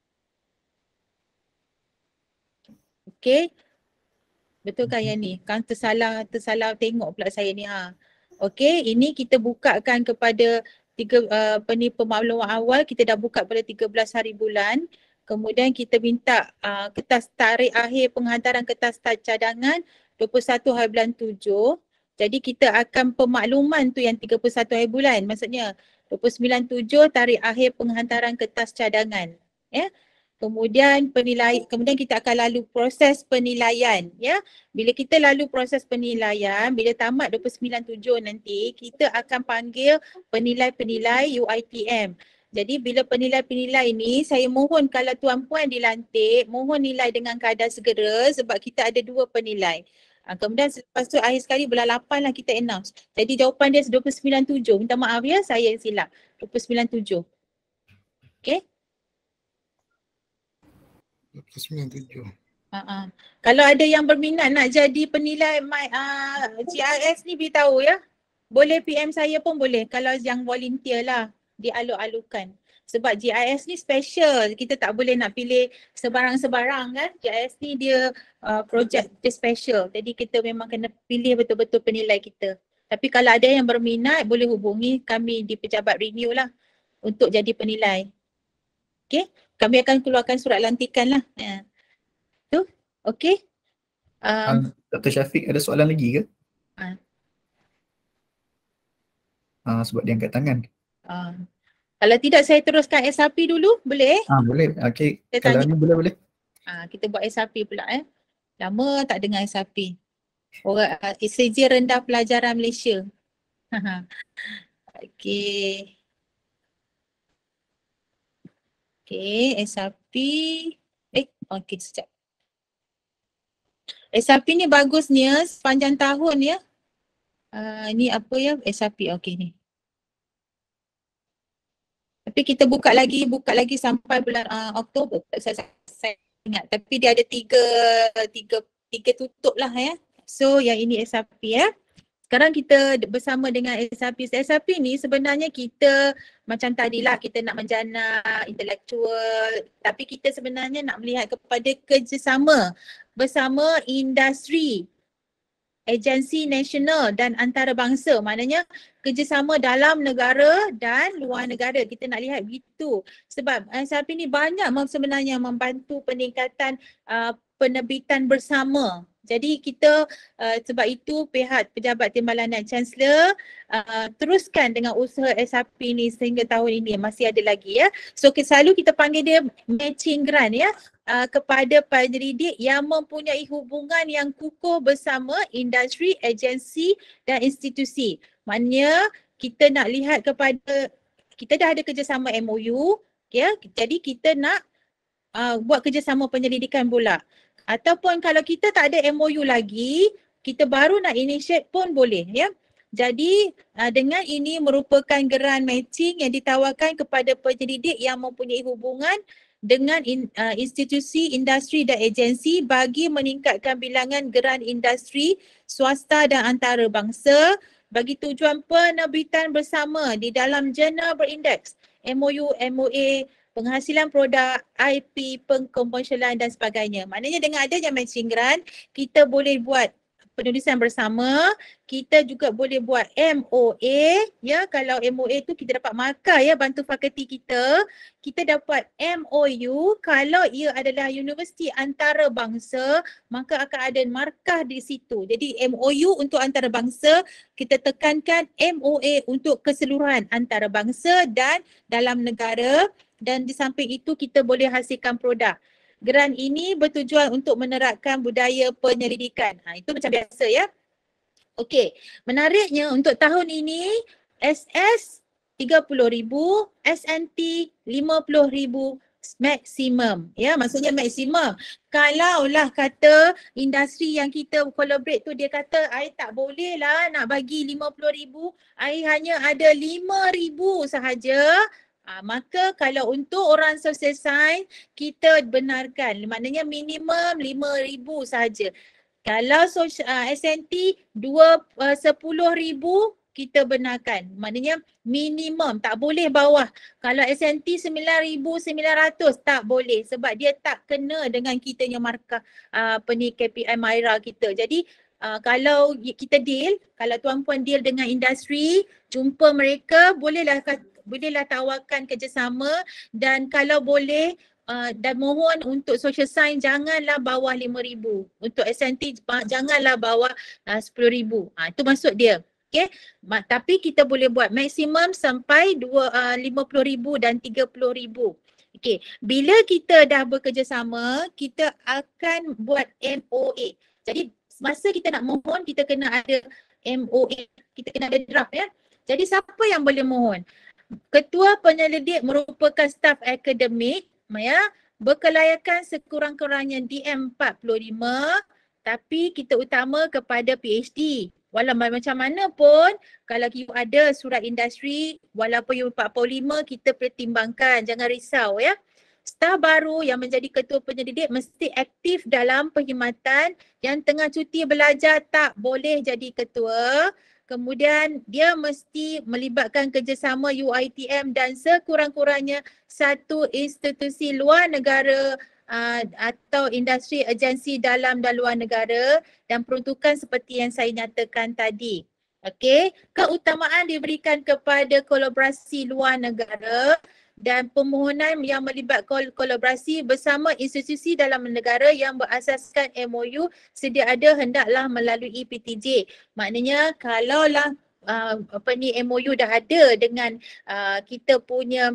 okay. Betul kan yang ni? Kan tersalah tersalah tengok pula saya ni ha. Okey, ini kita bukakan kepada tiga uh, apa ni pemakluman awal, kita dah buka pada tiga belas hari bulan. Kemudian kita minta uh, kertas tarikh akhir penghantaran kertas cadangan dua puluh satu hari bulan tujuh. Jadi kita akan pemakluman tu yang tiga puluh satu hari bulan. Maksudnya dua puluh sembilan tujuh tarikh akhir penghantaran kertas cadangan. Ya. Kemudian penilai, kemudian kita akan lalu proses penilaian ya. Bila kita lalu proses penilaian, bila tamat dua puluh sembilan tujuh nanti kita akan panggil penilai-penilai U I T M. Jadi bila penilai-penilai ni saya mohon kalau tuan-puan dilantik, mohon nilai dengan kadar segera sebab kita ada dua penilai. Ha, kemudian selepas tu akhir sekali bulan lapan lah kita announce. Jadi jawapan dia dua puluh sembilan tujuh. Minta maaf ya saya yang silap. dua puluh sembilan tujuh. Okay. dua puluh sembilan tujuh. Uh-uh. Kalau ada yang berminat nak jadi penilai my, uh, G I S ni beritahu ya. Boleh P M saya pun boleh kalau yang volunteer lah dialuk-alukan. Sebab G I S ni special, kita tak boleh nak pilih sebarang-sebarang kan. G I S ni dia uh, projek dia special. Jadi kita memang kena pilih betul-betul penilai kita. Tapi kalau ada yang berminat boleh hubungi kami di Pejabat Renew lah untuk jadi penilai. Okay. Kami akan keluarkan surat lantikan lah. Ya. Tu, okey. Um, Um, Doktor Syafiq ada soalan lagi ke? uh, Uh, sebab dia angkat tangan. uh. Kalau tidak saya teruskan S R P dulu, boleh? Ah boleh. Okey. Saya Kalau tanya. ni boleh boleh. Uh, kita buat S R P pula eh. Lama tak dengar S R P. Orang uh, S A J rendah pelajaran Malaysia. Okey. Okey, S R P. Eh, okey sekejap. S R P ni bagusnya sepanjang tahun ya. Uh, ni apa ya? S R P, okey ni. Tapi kita buka lagi, buka lagi sampai bulan uh, Oktober. Saya, saya, saya ingat. Tapi dia ada tiga, tiga, tiga tutup lah ya. So yang ini S R P ya. Sekarang kita bersama dengan S R P. S R P ni sebenarnya kita macam tadilah kita nak menjana intelektual. Tapi kita sebenarnya nak melihat kepada kerjasama bersama industri, agensi nasional dan antarabangsa. Maknanya kerjasama dalam negara dan luar negara. Kita nak lihat begitu. Sebab S R P ni banyak sebenarnya membantu peningkatan uh, penerbitan bersama. Jadi kita uh, sebab itu pihak Pejabat Timbalan dan Chancellor uh, teruskan dengan usaha S R P ni sehingga tahun ini masih ada lagi ya. So selalu kita panggil dia matching grant ya uh, kepada penyelidik yang mempunyai hubungan yang kukuh bersama industri, agensi dan institusi. Maknanya kita nak lihat kepada, kita dah ada kerjasama M O U ya. Jadi kita nak uh, buat kerjasama penyelidikan pula. Ataupun kalau kita tak ada M O U lagi, kita baru nak initiate pun boleh ya. Jadi uh, dengan ini merupakan geran matching yang ditawarkan kepada penyelidik yang mempunyai hubungan dengan in, uh, institusi, industri dan agensi bagi meningkatkan bilangan geran industri, swasta dan antarabangsa bagi tujuan penerbitan bersama di dalam jurnal berindeks M O U, M O A penghasilan produk, I P, pengkomersialan dan sebagainya. Maknanya dengan adanya matching grant, kita boleh buat penulisan bersama, kita juga boleh buat M O A, ya. Kalau M O A tu kita dapat markah, ya, bantu fakulti kita. Kita dapat M O U, kalau ia adalah universiti antarabangsa, maka akan ada markah di situ. Jadi M O U untuk antarabangsa, kita tekankan M O A untuk keseluruhan antarabangsa dan dalam negara, dan di samping itu kita boleh hasilkan produk. Grant ini bertujuan untuk menerapkan budaya penyelidikan. Ha, itu macam biasa, ya. Okey, menariknya untuk tahun ini S S tiga puluh ribu, S N T lima puluh ribu maksimum, ya, maksudnya maksimum. Kalaulah kata industri yang kita collaborate tu dia kata I tak boleh lah nak bagi lima puluh ribu, I hanya ada lima ribu sahaja. Ha, maka kalau untuk orang social science, kita benarkan, maknanya minimum lima ribu sahaja. Kalau social, uh, S N T dua, uh, sepuluh ribu, kita benarkan. Maknanya minimum, tak boleh bawah. Kalau S N T sembilan ribu sembilan ratus, tak boleh sebab dia tak kena dengan kitanya markah uh, apa ni K P I Myra kita. Jadi uh, kalau kita deal, kalau tuan-puan deal dengan industri, jumpa mereka, bolehlah bolehlah tawarkan kerjasama, dan kalau boleh uh, dan mohon untuk social science janganlah bawah lima ribu. Untuk S N T janganlah bawah uh, sepuluh ribu. Ha, itu maksud dia. Okay. Tapi kita boleh buat maksimum sampai dua, uh, lima puluh ribu dan tiga puluh ribu. Okay. Bila kita dah bekerjasama, kita akan buat M O A. Jadi masa kita nak mohon, kita kena ada M O A. Kita kena ada draft, ya. Jadi siapa yang boleh mohon? Ketua penyelidik merupakan staf akademik, ya, berkelayakan sekurang-kurangnya D M empat puluh lima, tapi kita utama kepada P H D. Walau macam mana pun, kalau you ada surat industri, walaupun you empat puluh lima, kita pertimbangkan, jangan risau, ya. Staf baru yang menjadi ketua penyelidik mesti aktif dalam perkhidmatan, yang tengah cuti belajar tak boleh jadi ketua. Kemudian dia mesti melibatkan kerjasama U I T M dan sekurang-kurangnya satu institusi luar negara uh, atau industri agensi dalam dan luar negara, dan peruntukan seperti yang saya nyatakan tadi. Okey, keutamaan diberikan kepada kolaborasi luar negara dan permohonan yang melibatkan kolaborasi bersama institusi dalam negara yang berasaskan M O U sedia ada hendaklah melalui P T J. Maknanya kalaulah uh, apa ni M O U dah ada dengan uh, kita punya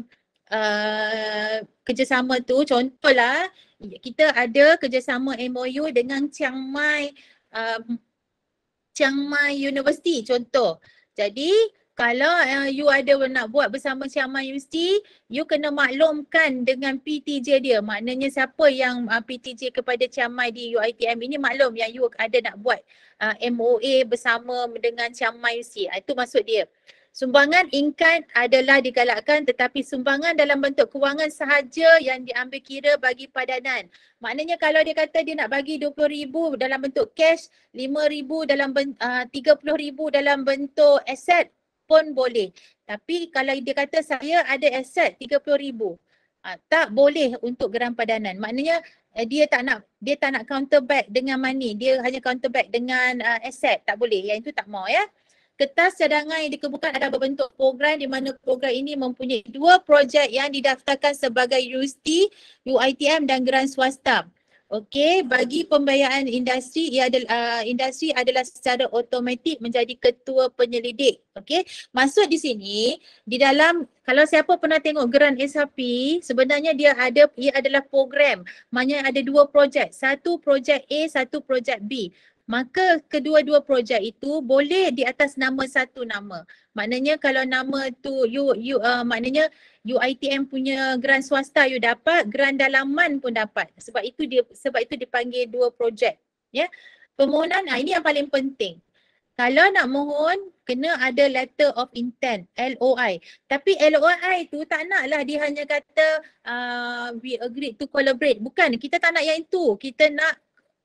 uh, kerjasama tu, contohlah kita ada kerjasama M O U dengan Chiang Mai uh, Chiang Mai University contoh. Jadi kalau uh, you ada nak buat bersama Chiang Mai University, you kena maklumkan dengan P T J dia. Maknanya siapa yang uh, P T J kepada Chiang Mai di U I T M ini maklum yang you ada nak buat uh, M O A bersama dengan Chiang Mai University. Uh, itu maksud dia. Sumbangan in-kind adalah digalakkan, tetapi sumbangan dalam bentuk kewangan sahaja yang diambil kira bagi padanan. Maknanya kalau dia kata dia nak bagi dua puluh ribu dalam bentuk cash, lima ribu dalam bentuk, uh, tiga puluh ribu dalam bentuk aset, pun boleh. Tapi kalau dia kata saya ada aset tiga puluh ribu, uh, tak boleh untuk geran padanan. Maknanya uh, dia tak nak dia tak nak counter back dengan money, dia hanya counter back dengan uh, aset, tak boleh. Yang itu tak mau, ya. Kertas cadangan yang dikemukakan adalah berbentuk program di mana program ini mempunyai dua projek yang didaftarkan sebagai universiti, U I T M dan geran swasta. Okey, bagi pembiayaan industri, ia adalah uh, industri adalah secara automatik menjadi ketua penyelidik. Okey, maksud di sini di dalam, kalau siapa pernah tengok geran S H P, sebenarnya dia ada ia adalah program. Maknanya ada dua projek, satu projek A, satu projek B. Maka kedua-dua projek itu boleh di atas nama satu nama. Maknanya kalau nama tu you you uh, maknanya U I T M punya geran swasta you dapat, geran dalaman pun dapat. Sebab itu dia sebab itu dipanggil dua projek, ya. Permohonan, nah ini yang paling penting. Kalau nak mohon kena ada letter of intent, L O I. Tapi L O I tu tak naklah dia hanya kata uh, we agreed to collaborate. Bukan, kita tak nak yang itu. Kita nak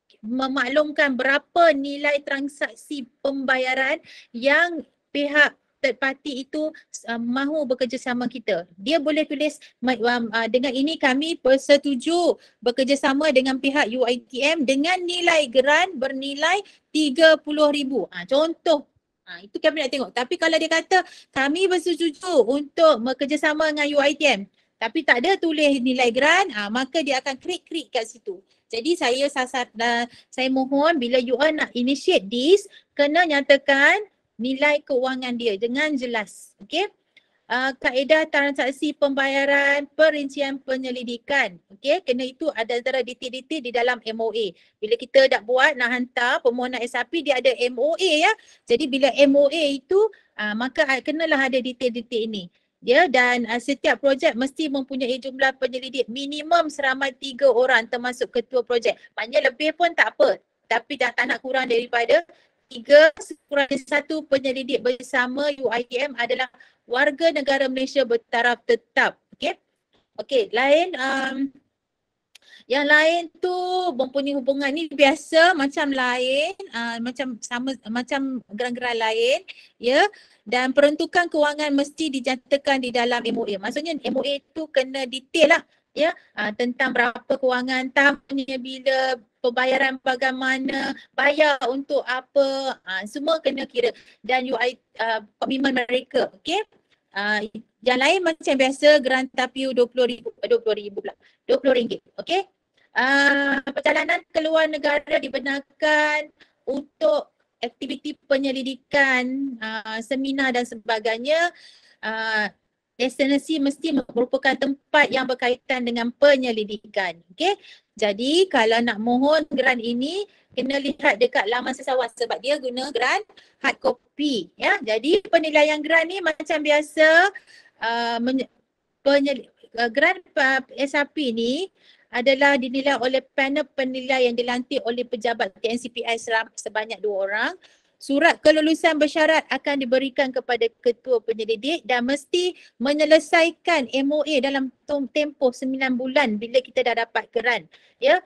memaklumkan berapa nilai transaksi pembayaran yang pihak third party itu uh, mahu bekerjasama kita. Dia boleh tulis uh, dengan ini kami bersetuju bekerjasama dengan pihak U I T M dengan nilai grant bernilai tiga puluh ribu. Ha, contoh. Ha, itu kami nak tengok. Tapi kalau dia kata kami bersetuju untuk bekerjasama dengan U I T M tapi tak ada tulis nilai grant, ha, maka dia akan klik-klik kat situ. Jadi saya sasar, uh, saya mohon bila you all nak initiate this, kena nyatakan nilai keuangan dia dengan jelas. Okay. Uh, kaedah transaksi pembayaran, perincian penyelidikan. Okay. Kena itu ada antara detail-detail di dalam M O A. Bila kita dah buat, nak hantar permohonan S R P, dia ada M O A ya. Jadi bila M O A itu, uh, maka kenalah ada detail-detail ini. Ya, dan uh, setiap projek mesti mempunyai jumlah penyelidik minimum seramai tiga orang termasuk ketua projek. Maknanya lebih pun tak apa. Tapi dah tak nak kurang daripada tiga, sekurang-kurangnya satu penyelidik bersama U I T M adalah warga negara Malaysia bertaraf tetap. Okey. Okey, lain um, yang lain tu mempunyai hubungan ni biasa macam lain, uh, macam sama macam geran-geran lain, ya. Dan peruntukan kewangan mesti dinyatakan di dalam M O A. Maksudnya M O A tu kena detail lah, ya, uh, tentang berapa kewangan, tahapnya bila, pembayaran bagaimana, bayar untuk apa, uh, semua kena kira dan U I uh, komitmen mereka, okey. Uh, yang lain macam biasa grant tapiu dua puluh ribu, dua puluh ribu pula, dua puluh ringgit, okey. Uh, perjalanan ke luar negara dibenarkan untuk aktiviti penyelidikan, uh, seminar dan sebagainya. Uh, destinasi mesti merupakan tempat yang berkaitan dengan penyelidikan. Okey. Jadi kalau nak mohon grant ini kena lihat dekat laman sesawat sebab dia guna grant hard copy, ya. Jadi penilaian grant ni macam biasa, uh, penyel- uh, grant uh, S R P ni adalah dinilai oleh panel penilai yang dilantik oleh pejabat T N C P I sebanyak dua orang. Surat kelulusan bersyarat akan diberikan kepada ketua penyelidik dan mesti menyelesaikan M O A dalam tempoh sembilan bulan bila kita dah dapat grant. Ya.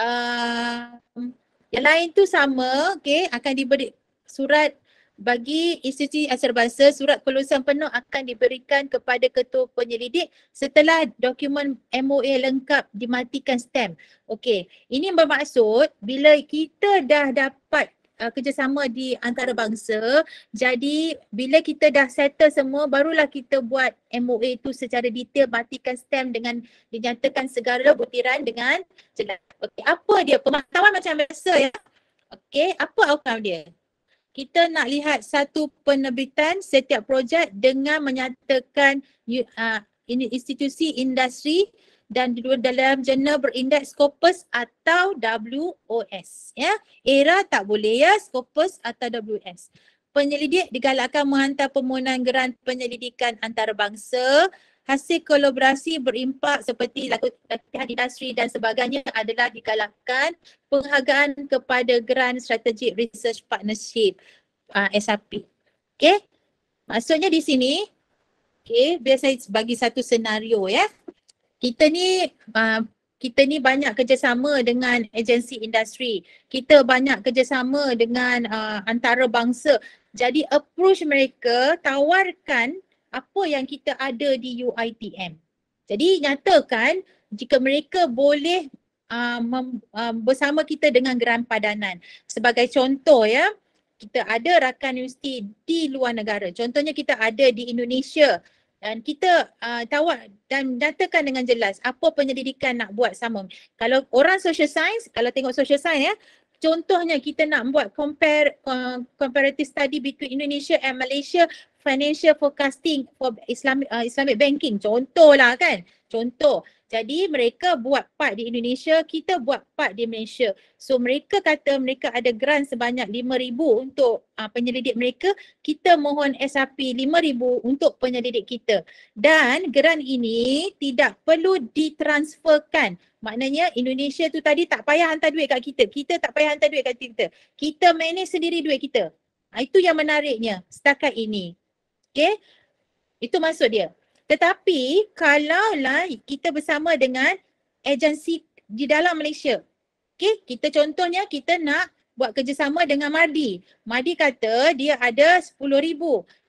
Uh, yang lain tu sama, okey, akan diberi surat bagi institusi antarabangsa, surat kelulusan penuh akan diberikan kepada ketua penyelidik setelah dokumen M O A lengkap dimatikan stamp. Okey, ini bermaksud bila kita dah dapat uh, kerjasama di antarabangsa, jadi bila kita dah settle semua barulah kita buat M O A tu secara detail, matikan stamp dengan dinyatakan segala butiran dengan jelas. Okey, apa dia? Pemantauan macam biasa ya. Okey, apa outcome dia? Kita nak lihat satu penerbitan setiap projek dengan menyatakan uh, institusi industri dan dalam jurnal berindeks Scopus atau W O S. Ya. Era tak boleh ya, Scopus atau W O S. Penyelidik digalakkan menghantar permohonan grant penyelidikan antarabangsa. Hasil kolaborasi berimpak seperti latihan industri dan sebagainya adalah digalakkan. Penghargaan kepada Grant Strategic Research Partnership uh, S R P. Okay. Maksudnya di sini, okay, biar saya bagi satu senario ya. Kita ni uh, kita ni banyak kerjasama dengan agensi industri. Kita banyak kerjasama dengan uh, antarabangsa. Jadi approach mereka, tawarkan apa yang kita ada di U I T M. Jadi nyatakan jika mereka boleh uh, mem, uh, bersama kita dengan grant padanan. Sebagai contoh ya, kita ada rakan universiti di luar negara. Contohnya kita ada di Indonesia dan kita uh, tawar dan nyatakan dengan jelas apa penyelidikan nak buat sama. Kalau orang social science, kalau tengok social science ya, contohnya kita nak buat compare uh, comparative study between Indonesia and Malaysia financial forecasting for Islamic uh, Islamic banking, contohlah kan, contoh. Jadi mereka buat part di Indonesia, kita buat part di Malaysia. So mereka kata mereka ada grant sebanyak lima ribu untuk uh, penyelidik mereka, kita mohon S R P lima ribu untuk penyelidik kita. Dan grant ini tidak perlu ditransferkan. Maknanya Indonesia tu tadi tak payah hantar duit kat kita, kita tak payah hantar duit kat kita. Kita manage sendiri duit kita. Uh, itu yang menariknya setakat ini. Okay, itu maksud dia. Tetapi kalaulah kita bersama dengan agensi di dalam Malaysia. Okay, kita contohnya kita nak buat kerjasama dengan Mardi. Mardi kata dia ada sepuluh ribu.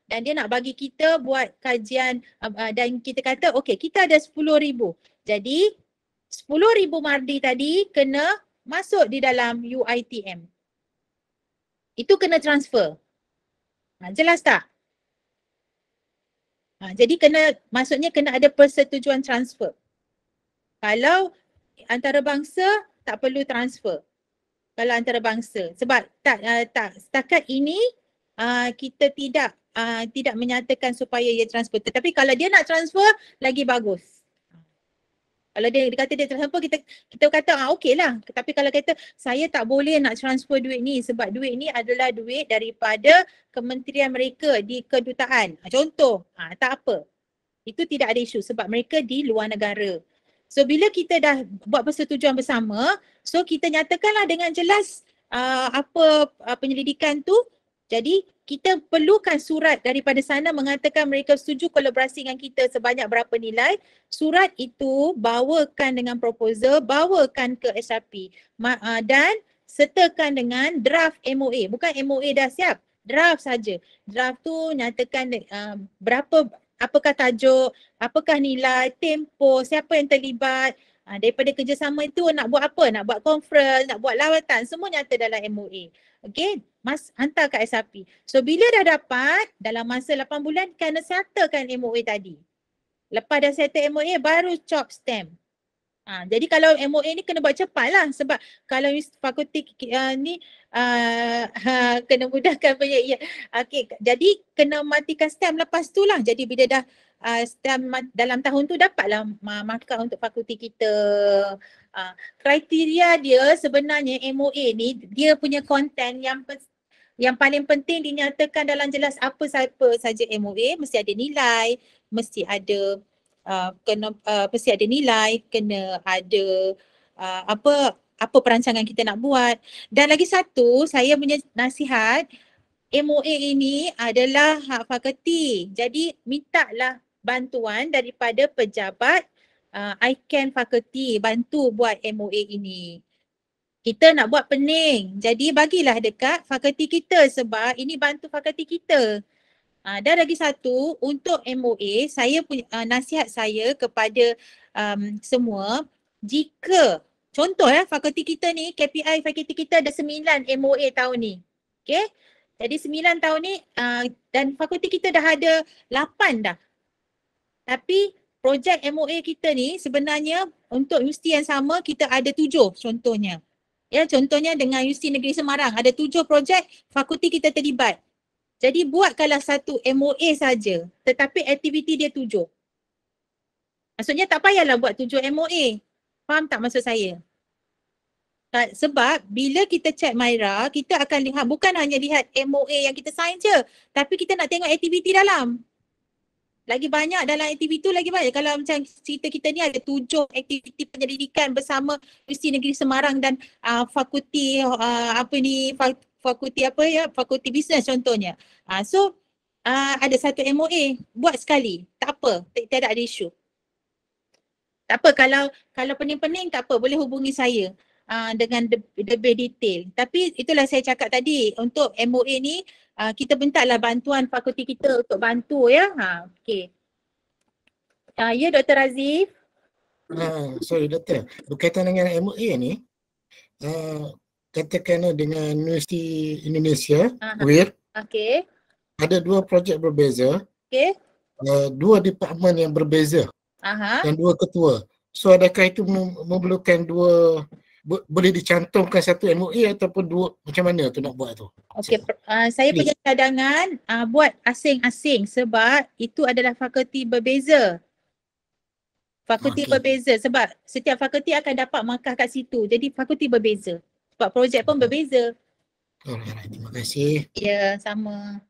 dan dia nak bagi kita buat kajian uh, uh, dan kita kata okey kita ada sepuluh ribu. Jadi sepuluh ribu mardi tadi kena masuk di dalam U I T M. Itu kena transfer. Ha, jelas tak? Ha, jadi kena, maksudnya kena ada persetujuan transfer. Kalau antarabangsa tak perlu transfer. Kalau antarabangsa. Sebab tak uh, tak setakat ini uh, kita tidak uh, tidak menyatakan supaya ia transfer. Tetapi kalau dia nak transfer lagi bagus. Kalau dia, dia kata dia transfer, kita kita kata ah okey lah. Tapi kalau kata saya tak boleh nak transfer duit ni sebab duit ni adalah duit daripada kementerian mereka di kedutaan. Contoh, ah, tak apa. Itu tidak ada isu sebab mereka di luar negara. So bila kita dah buat persetujuan bersama, so kita nyatakanlah dengan jelas uh, apa uh, penyelidikan tu. Jadi kita perlukan surat daripada sana mengatakan mereka setuju kolaborasi dengan kita sebanyak berapa nilai. Surat itu bawakan dengan proposal, bawakan ke S R P Ma- uh, dan sertakan dengan draft M O A. Bukan M O A dah siap, draft saja. Draft tu nyatakan uh, berapa, apakah tajuk, apakah nilai, tempoh, siapa yang terlibat. Ha, daripada kerjasama itu nak buat apa? Nak buat conference, nak buat lawatan, semua nyata dalam M O A. Okey, mas hantar kat S R P. So bila dah dapat, dalam masa lapan bulan kena settlekan M O A tadi. Lepas dah settle M O A baru chop stamp. Ha, jadi kalau M O A ni kena buat cepat lah sebab kalau fakulti uh, ni uh, uh, kena mudahkan punya. Ya. Okay, jadi kena matikan stamp lepas tu lah. Jadi bila dah uh, stamp dalam tahun tu dapatlah uh, markah untuk fakulti kita. Uh, kriteria dia sebenarnya M O A ni dia punya konten yang yang paling penting dinyatakan dalam jelas apa siapa saja M O A, mesti ada nilai, mesti ada Uh, kena uh, mesti ada nilai, kena ada uh, apa apa perancangan kita nak buat. Dan lagi satu, saya punya nasihat, M O A ini adalah hak fakulti. Jadi mintalah bantuan daripada pejabat uh, I C A N fakulti bantu buat M O A ini. Kita nak buat pening. Jadi bagilah dekat fakulti kita sebab ini bantu fakulti kita. Uh, dan lagi satu, untuk M O A, saya punya uh, nasihat saya kepada um, semua, jika contoh ya, fakulti kita ni, K P I fakulti kita ada sembilan M O A tahun ni. Okay? Jadi sembilan tahun ni uh, dan fakulti kita dah ada lapan dah. Tapi projek M O A kita ni sebenarnya untuk universiti yang sama kita ada tujuh contohnya. Ya, contohnya dengan Universiti Negeri Semarang ada tujuh projek fakulti kita terlibat. Jadi buatkanlah satu M O A saja tetapi aktiviti dia tujuh. Maksudnya tak payahlah buat tujuh M O A. Faham tak maksud saya? Sebab bila kita check Myra, kita akan lihat bukan hanya lihat M O A yang kita sign je. Tapi kita nak tengok aktiviti dalam. Lagi banyak dalam aktiviti tu lagi banyak. Kalau macam cerita kita ni ada tujuh aktiviti penyelidikan bersama Universiti Negeri Semarang dan uh, fakulti uh, apa ni fakulti apa ya, fakulti bisnes contohnya. Uh, so uh, ada satu M O A, buat sekali. Tak apa, tidak ada isu. Tak apa, kalau kalau pening-pening tak apa, boleh hubungi saya uh, dengan lebih detail. Tapi itulah saya cakap tadi, untuk M O A ni uh, kita bentaklah bantuan fakulti kita untuk bantu ya. Ha, okey. Uh, ya Doktor Razif. Uh, sorry Doktor, berkaitan dengan M O A ni, uh, katakanlah dengan Universiti Indonesia, uh-huh. U I R, okay. Ada dua projek berbeza, okay. uh, dua departmen yang berbeza, uh-huh. dan dua ketua. So adakah itu memerlukan dua, bo- boleh dicantumkan satu M O A ataupun dua, macam mana tu nak buat tu? Okey, uh, saya punya cadangan uh, buat asing-asing sebab itu adalah fakulti berbeza. Fakulti okay. berbeza sebab setiap fakulti akan dapat markah kat situ. Jadi fakulti berbeza. Sebab projek pun berbeza. Alright, terima kasih. Ya, sama.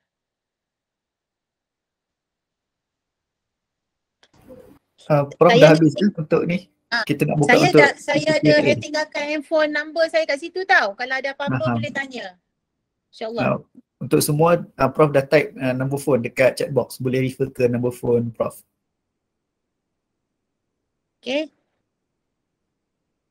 Uh, Prof saya dah habis ke untuk ni? Uh, Kita nak buka saya untuk dah, saya ada saya tinggalkan handphone number saya kat situ tau. Kalau ada apa-apa Aha. boleh tanya. InsyaAllah. Uh, untuk semua, uh, Prof dah type uh, number phone dekat chat box. Boleh refer ke number phone Prof. Okay.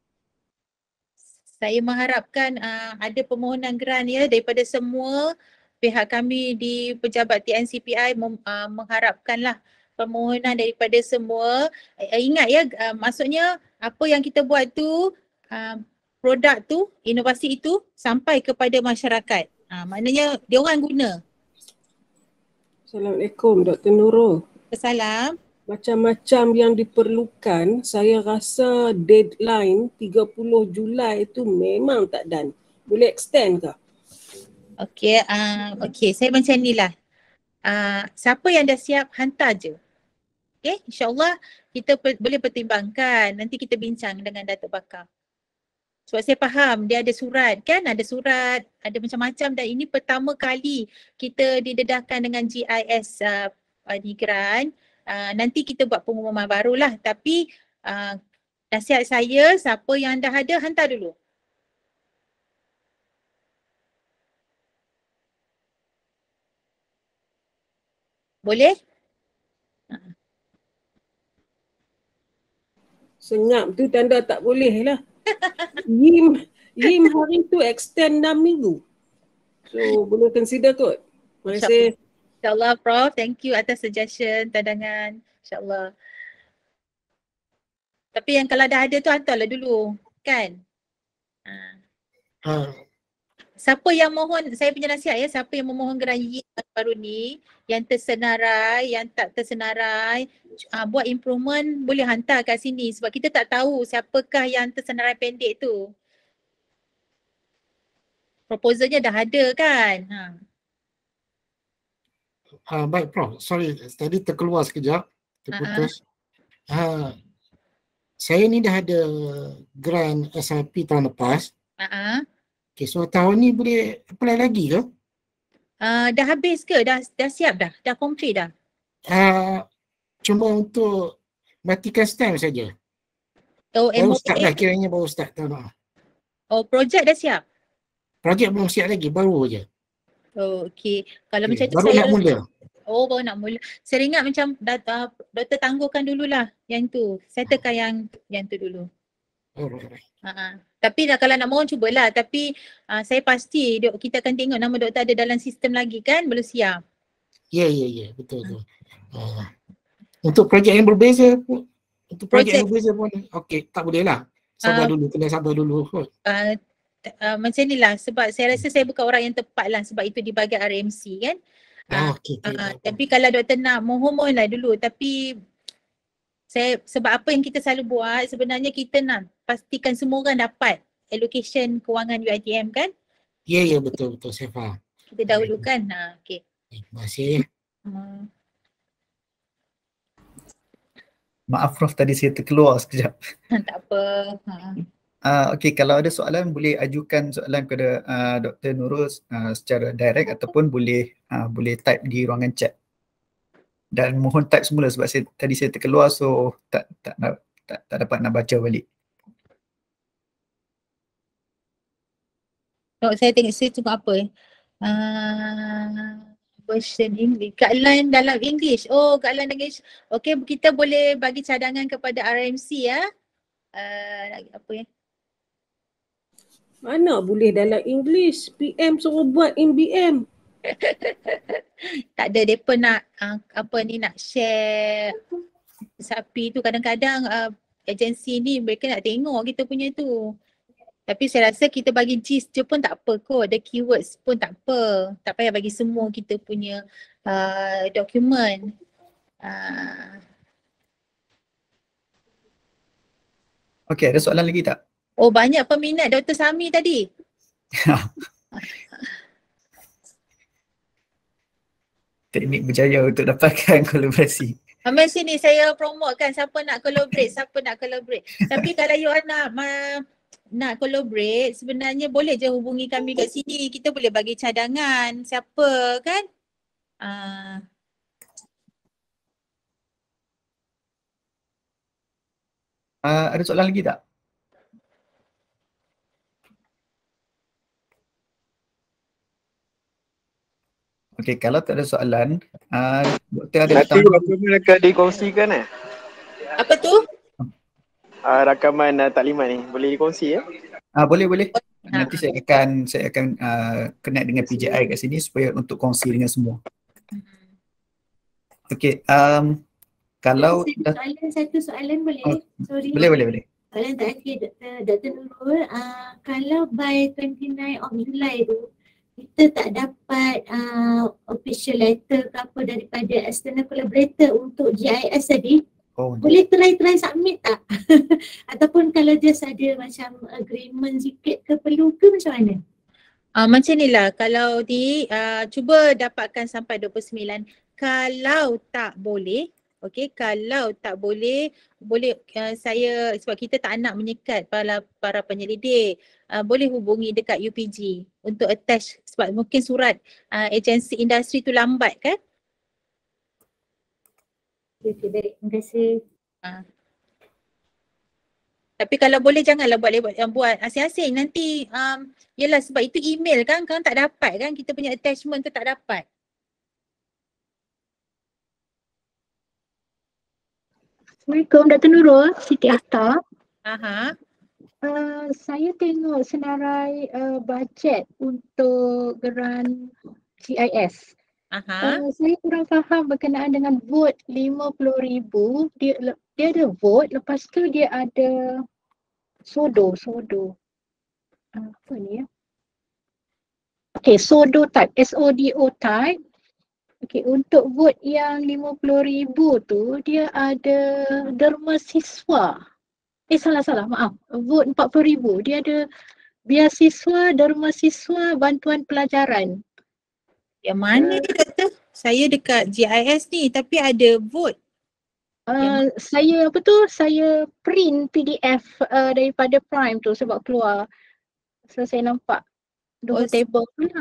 Saya mengharapkan uh, ada permohonan grant ya daripada semua pihak kami di pejabat T N C P I mem, uh, mengharapkanlah permohonan daripada semua. Uh, ingat ya, uh, maksudnya apa yang kita buat tu, uh, produk tu, inovasi itu sampai kepada masyarakat. Uh, maknanya dia orang guna. Assalamualaikum Doktor Nurul. Assalam. Macam-macam yang diperlukan, saya rasa deadline tiga puluh Julai itu memang tak done. Boleh extend ke? Okey, uh, okey, saya macam ni lah. Uh, siapa yang dah siap, hantar je. Okey, insyaAllah kita per, boleh pertimbangkan. Nanti kita bincang dengan Datuk Bakar. Sebab saya faham dia ada surat kan, ada surat, ada macam-macam dan ini pertama kali kita didedahkan dengan G I S uh, Nigran. Uh, nanti kita buat pengumuman barulah, tapi uh, nasihat saya siapa yang dah ada hantar dulu. Boleh? Senyap tu tanda tak boleh lah. Yim, Yim hari tu extend enam minggu. So boleh consider kot. Terima kasih. InsyaAllah Prof, thank you atas suggestion, tandangan. InsyaAllah. Tapi yang kalau dah ada tu hantarlah dulu, kan? Ha. Ha. Siapa yang mohon, saya punya nasihat ya, siapa yang memohon geran Y I M baru ni, yang tersenarai, yang tak tersenarai, uh, buat improvement boleh hantar kat sini sebab kita tak tahu siapakah yang tersenarai pendek tu. Proposalnya dah ada kan? Ha. Uh, baik Prof, sorry tadi terkeluar sekejap, terputus. Uh-huh. Uh, saya ni dah ada grant S R P tahun lepas. Uh-huh. Okay, so tahun ni boleh apply lagi ke? Uh, dah habis ke? Dah dah siap dah? Dah complete dah? Uh, cuma untuk matikan stamp saja. Oh, baru start lah kiranya, baru start tahun ni. Oh, projek dah siap? Projek belum siap lagi, baru je. Oh, okey. Kalau Okay, macam tu baru saya nak mula. Oh, baru nak mula. Saya ingat macam uh, doktor tangguhkan dululah yang tu. Settlekan yang yang tu dulu. Oh, right, right. Uh-huh. Tapi dah, kalau nak mohon cubalah. Tapi uh, saya pasti dok, kita akan tengok nama doktor ada dalam sistem lagi kan? Belum siap. Ya, ya, ya. Betul tu. Uh, untuk projek yang berbeza pun, untuk projek yang berbeza pun, okey, tak boleh lah. Sabar uh, dulu, kena sabar dulu. Uh, Uh, macam ni lah sebab saya rasa saya bukan orang yang tepat lah sebab itu di bahagian R M C kan. Oh, okay, uh, uh, tapi kalau doktor nak mohon-mohon lah dulu, tapi saya sebab apa yang kita selalu buat sebenarnya kita nak pastikan semua orang dapat allocation kewangan U I T M kan. Ya, ya, betul, betul, saya faham. Kita dahulukan. Ha, okay. Terima kasih. Hmm. Maaf Prof, tadi saya terkeluar sekejap. Tak apa. Ha. Uh, Okey, kalau ada soalan boleh ajukan soalan kepada uh, Doktor Nurul uh, secara direct ataupun boleh uh, boleh type di ruangan chat. Dan mohon type semula sebab saya, tadi saya terkeluar so tak tak tak, tak, tak dapat nak baca balik. Oh, saya tengok saya tengok apa eh. Uh, version English. Guideline dalam English. Oh, guideline English. Okey, kita boleh bagi cadangan kepada R M C ya. Uh, apa ya? Mana boleh dalam English? P M suruh buat in B M. Tak ada, mereka nak uh, apa ni nak share sapi tu kadang-kadang uh, agensi ni mereka nak tengok kita punya tu. Tapi saya rasa kita bagi gist je pun tak apa kot, the keywords pun tak apa. Tak payah bagi semua kita punya uh, dokumen. Uh. Okey, ada soalan lagi tak? Oh, banyak peminat Doktor Sami tadi. Teknik berjaya untuk dapatkan kolaborasi. Ambil sini saya promotekan siapa nak collaborate, siapa nak collaborate. Tapi kalau you nak ma, nak collaborate, sebenarnya boleh je hubungi kami kat sini. Kita boleh bagi cadangan siapa kan. Uh. Uh, ada soalan lagi tak? Okey, kalau tak ada soalan, uh, doktor ada nanti rakaman akan dikongsikan eh? Apa tu? Uh, rakaman uh, taklimat ni boleh dikongsi ya? Ah uh, boleh boleh. Nanti ha. saya akan saya akan uh, connect dengan P J I kat sini supaya untuk kongsi dengan semua. Okey, um, kalau satu soalan, satu soalan boleh? Oh, Sorry. Boleh, boleh, boleh. Soalan terakhir Doktor Doktor Nurul, uh, kalau by twenty-nine of July tu kita tak dapat uh, official letter ke apa daripada external collaborator untuk G I S tadi, oh, boleh try-try submit tak? Ataupun kalau just ada macam agreement sikit ke perlu ke macam mana? Uh, macam ni lah, kalau di uh, cuba dapatkan sampai dua puluh sembilan. Kalau tak boleh, okey, kalau tak boleh, boleh uh, saya, sebab kita tak nak menyekat para para penyelidik, uh, boleh hubungi dekat U P G untuk attach, sebab mungkin surat uh, agensi industri tu lambat kan? Okey, baik. Terima kasih. Uh. Tapi kalau boleh janganlah buat buat, buat asing-asing nanti, um, yelah sebab itu email kan, kan tak dapat kan, kita punya attachment tu tak dapat. Assalamualaikum Doktor Nurul, Siti Akhtar. Aha. Uh, saya tengok senarai uh, bajet untuk geran G I S. Aha. Uh, saya kurang faham berkenaan dengan vote lima puluh ribu. Dia, dia ada vote, lepas tu dia ada sodo, sodo. Uh, apa ni ya? Okay, sodo type, S O D O type. Okay, untuk vote yang lima puluh ribu tu, dia ada derma siswa. Eh salah salah, maaf. Vote empat puluh ribu, dia ada beasiswa, derma siswa, bantuan pelajaran. Yang mana uh, ni Doktor? Saya dekat G I S ni tapi ada vote. Uh, saya apa tu, saya print P D F uh, daripada Prime tu sebab keluar. So saya nampak dua oh, table tu lah.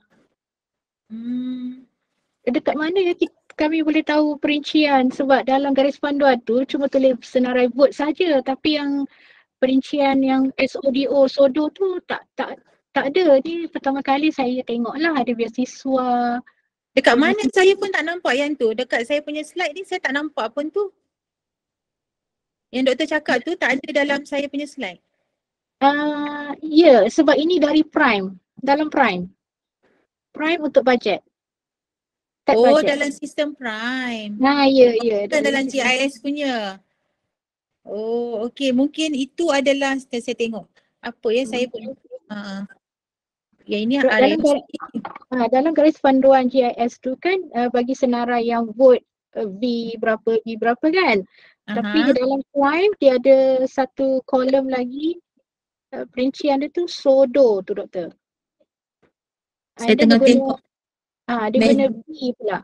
Hmm. Dekat mana ya kami boleh tahu perincian, sebab dalam garis panduan tu cuma tulis senarai vote saja, tapi yang perincian yang S O D O, sodo tu tak tak tak ada. Ni pertama kali saya tengok lah ada beasiswa. Dekat mana beasiswa. Saya pun tak nampak yang tu. Dekat saya punya slide ni saya tak nampak pun tu. Yang doktor cakap tu tak ada dalam saya punya slide. Uh, ya, yeah, sebab ini dari Prime, dalam Prime. Prime untuk bajet. Oh, budget. Dalam sistem Prime. Nah, ya, ya. Bukan dalam G I S punya. Oh, okey. Mungkin itu adalah saya tengok. Apa ya hmm. saya pun. Uh, ya ini dalam garis, uh, dalam garis panduan G I S tu kan uh, bagi senarai yang vote uh, V berapa, V berapa kan. Uh-huh. Tapi di dalam Prime dia ada satu kolom lagi. Uh, perincian dia tu sodo tu doktor. Saya tengah tengok. Ah, dia guna B pula.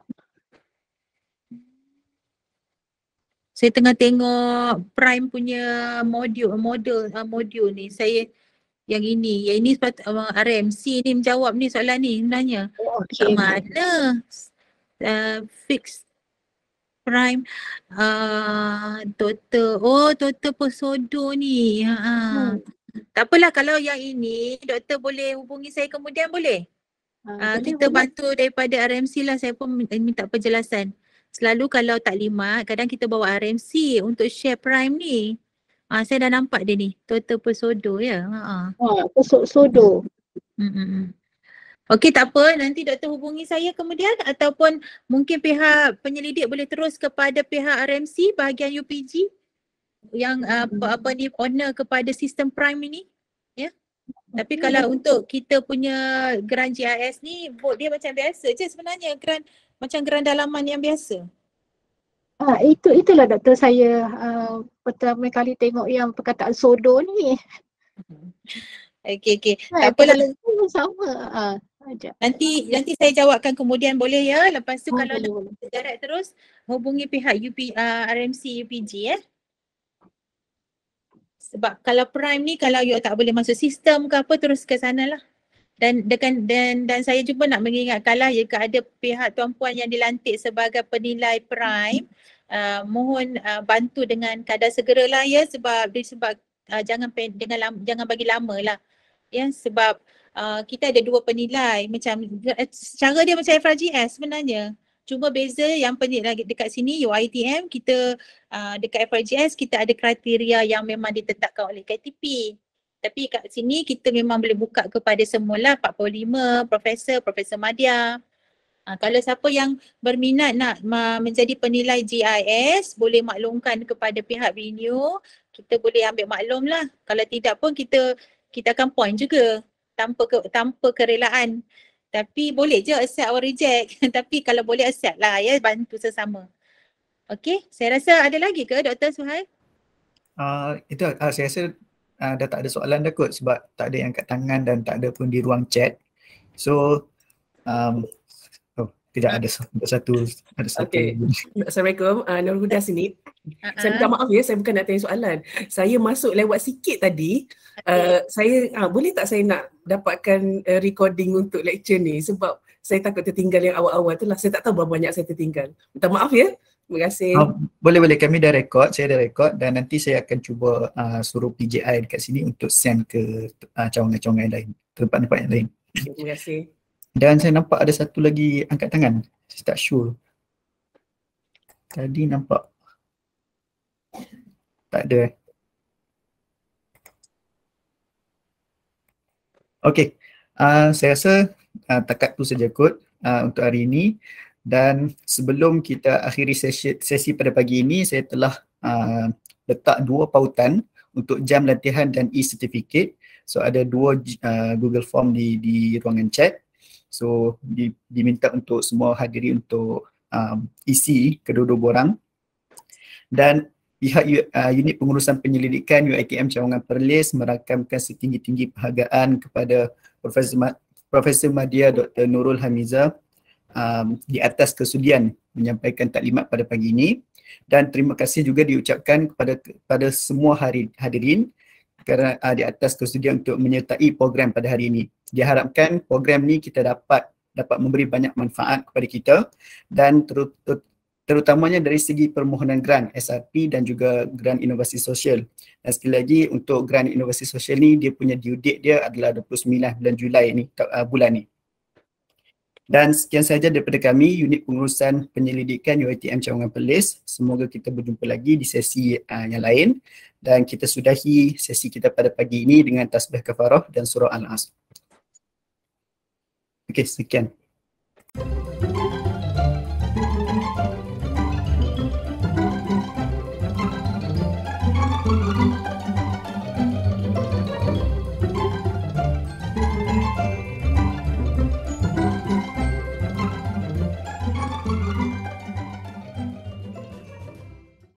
Saya tengah tengok Prime punya modul model uh, modul ni. Saya yang ini, yang ini sebab uh, R M C ni menjawab ni soalan ni sebenarnya. Oh, okay. Kat mana uh, fix Prime uh, total, oh total persodo ni. Ha. Hmm. Tak apalah kalau yang ini doktor boleh hubungi saya kemudian boleh? Uh, boleh, kita boleh. Bantu daripada R M C lah, saya pun minta penjelasan. Selalu kalau tak limat, kadang kita bawa R M C untuk share Prime ni. Uh, saya dah nampak dia ni, total persodo ya. Ha, uh, persodo. Hmm. Okey, tak apa, nanti doktor hubungi saya kemudian ataupun mungkin pihak penyelidik boleh terus kepada pihak R M C bahagian U P G yang uh, hmm. apa, apa ni owner kepada sistem Prime ini. Ya. Tapi kalau untuk kita punya geran G I S ni, vote dia macam biasa je sebenarnya, geran macam geran dalaman yang biasa. Ah, itu itulah doktor saya uh, pertama kali tengok yang perkataan sodo ni. Okey okey. Tak apalah, sama. Ah, nanti nanti saya jawabkan kemudian boleh ya. Lepas tu oh, kalau nak direct terus hubungi pihak U P uh, R M C U P G ya. Sebab kalau Prime ni kalau you tak boleh masuk sistem ke apa, terus ke sana lah. Dan dengan dan dan saya juga nak mengingatkanlah jika ada pihak tuan-puan yang dilantik sebagai penilai Prime, uh, mohon uh, bantu dengan kadar segeralah ya, sebab sebab uh, jangan dengan lama, jangan bagi lama lah. Ya, sebab uh, kita ada dua penilai, macam cara dia macam F R G S sebenarnya. Cuma beza yang penilai dekat sini U I T M, kita uh, dekat F R G S kita ada kriteria yang memang ditetapkan oleh K T P. Tapi kat sini kita memang boleh buka kepada semula empat puluh lima profesor, Profesor Madya. Ha, kalau siapa yang berminat nak ma- menjadi penilai G I S, boleh maklumkan kepada pihak Bineo, kita boleh ambil maklum lah. Kalau tidak pun kita kita akan point juga tanpa ke, tanpa kerelaan. Tapi boleh je accept or reject. Tapi kalau boleh accept lah ya, bantu sesama. Okey, saya rasa ada lagi ke Doktor Suhail? Uh, itu uh, saya rasa uh, dah tak ada soalan dah kot sebab tak ada yang kat tangan dan tak ada pun di ruang chat. So um, oh, tidak ada satu, satu ada satu. Okay. Assalamualaikum, uh, Nurul Huda sini. Uh-huh. Saya minta maaf ya, saya bukan nak tanya soalan. Saya masuk lewat sikit tadi. Okay. Uh, saya uh, boleh tak saya nak dapatkan uh, recording untuk lecture ni sebab saya takut tertinggal yang awal-awal tu lah. Saya tak tahu berapa banyak saya tertinggal. Minta maaf ya. Terima kasih. Uh, boleh boleh kami dah rekod, saya dah rekod dan nanti saya akan cuba uh, suruh P J I dekat sini untuk send ke uh, cawangan-cawangan lain, tempat-tempat yang lain. Terima kasih. Dan saya nampak ada satu lagi angkat tangan. Saya tak sure. Tadi nampak. Tak ada. Okey. Uh, saya rasa uh, takat tu saja kot uh, untuk hari ini. Dan sebelum kita akhiri sesi, sesi pada pagi ini, saya telah uh, letak dua pautan untuk jam latihan dan e-certificate. So ada dua uh, Google Form di di ruangan chat. So di, diminta untuk semua hadiri untuk um, isi kedua-dua borang. Dan pihak uh, unit pengurusan penyelidikan U I T M Cawangan Perlis merakamkan setinggi-tinggi penghargaan kepada Profesor Ma- Profesor Madya Doktor Nurul Hamizah Um, di atas kesudian menyampaikan taklimat pada pagi ini, dan terima kasih juga diucapkan kepada kepada semua hari, hadirin kerana uh, di atas kesudian untuk menyertai program pada hari ini. Diharapkan program ni kita dapat dapat memberi banyak manfaat kepada kita dan ter, ter, terutamanya dari segi permohonan grant S R P dan juga grant inovasi sosial. Dan sekali lagi untuk grant inovasi sosial ni, dia punya due date dia adalah dua puluh sembilan bulan Julai ni, uh, bulan ni. Dan sekian sahaja daripada kami, Unit Pengurusan Penyelidikan U I T M Cawangan Perlis. Semoga kita berjumpa lagi di sesi uh, yang lain. Dan kita sudahi sesi kita pada pagi ini dengan tasbih kafarah dan surah Al-Asr. Okey, sekian.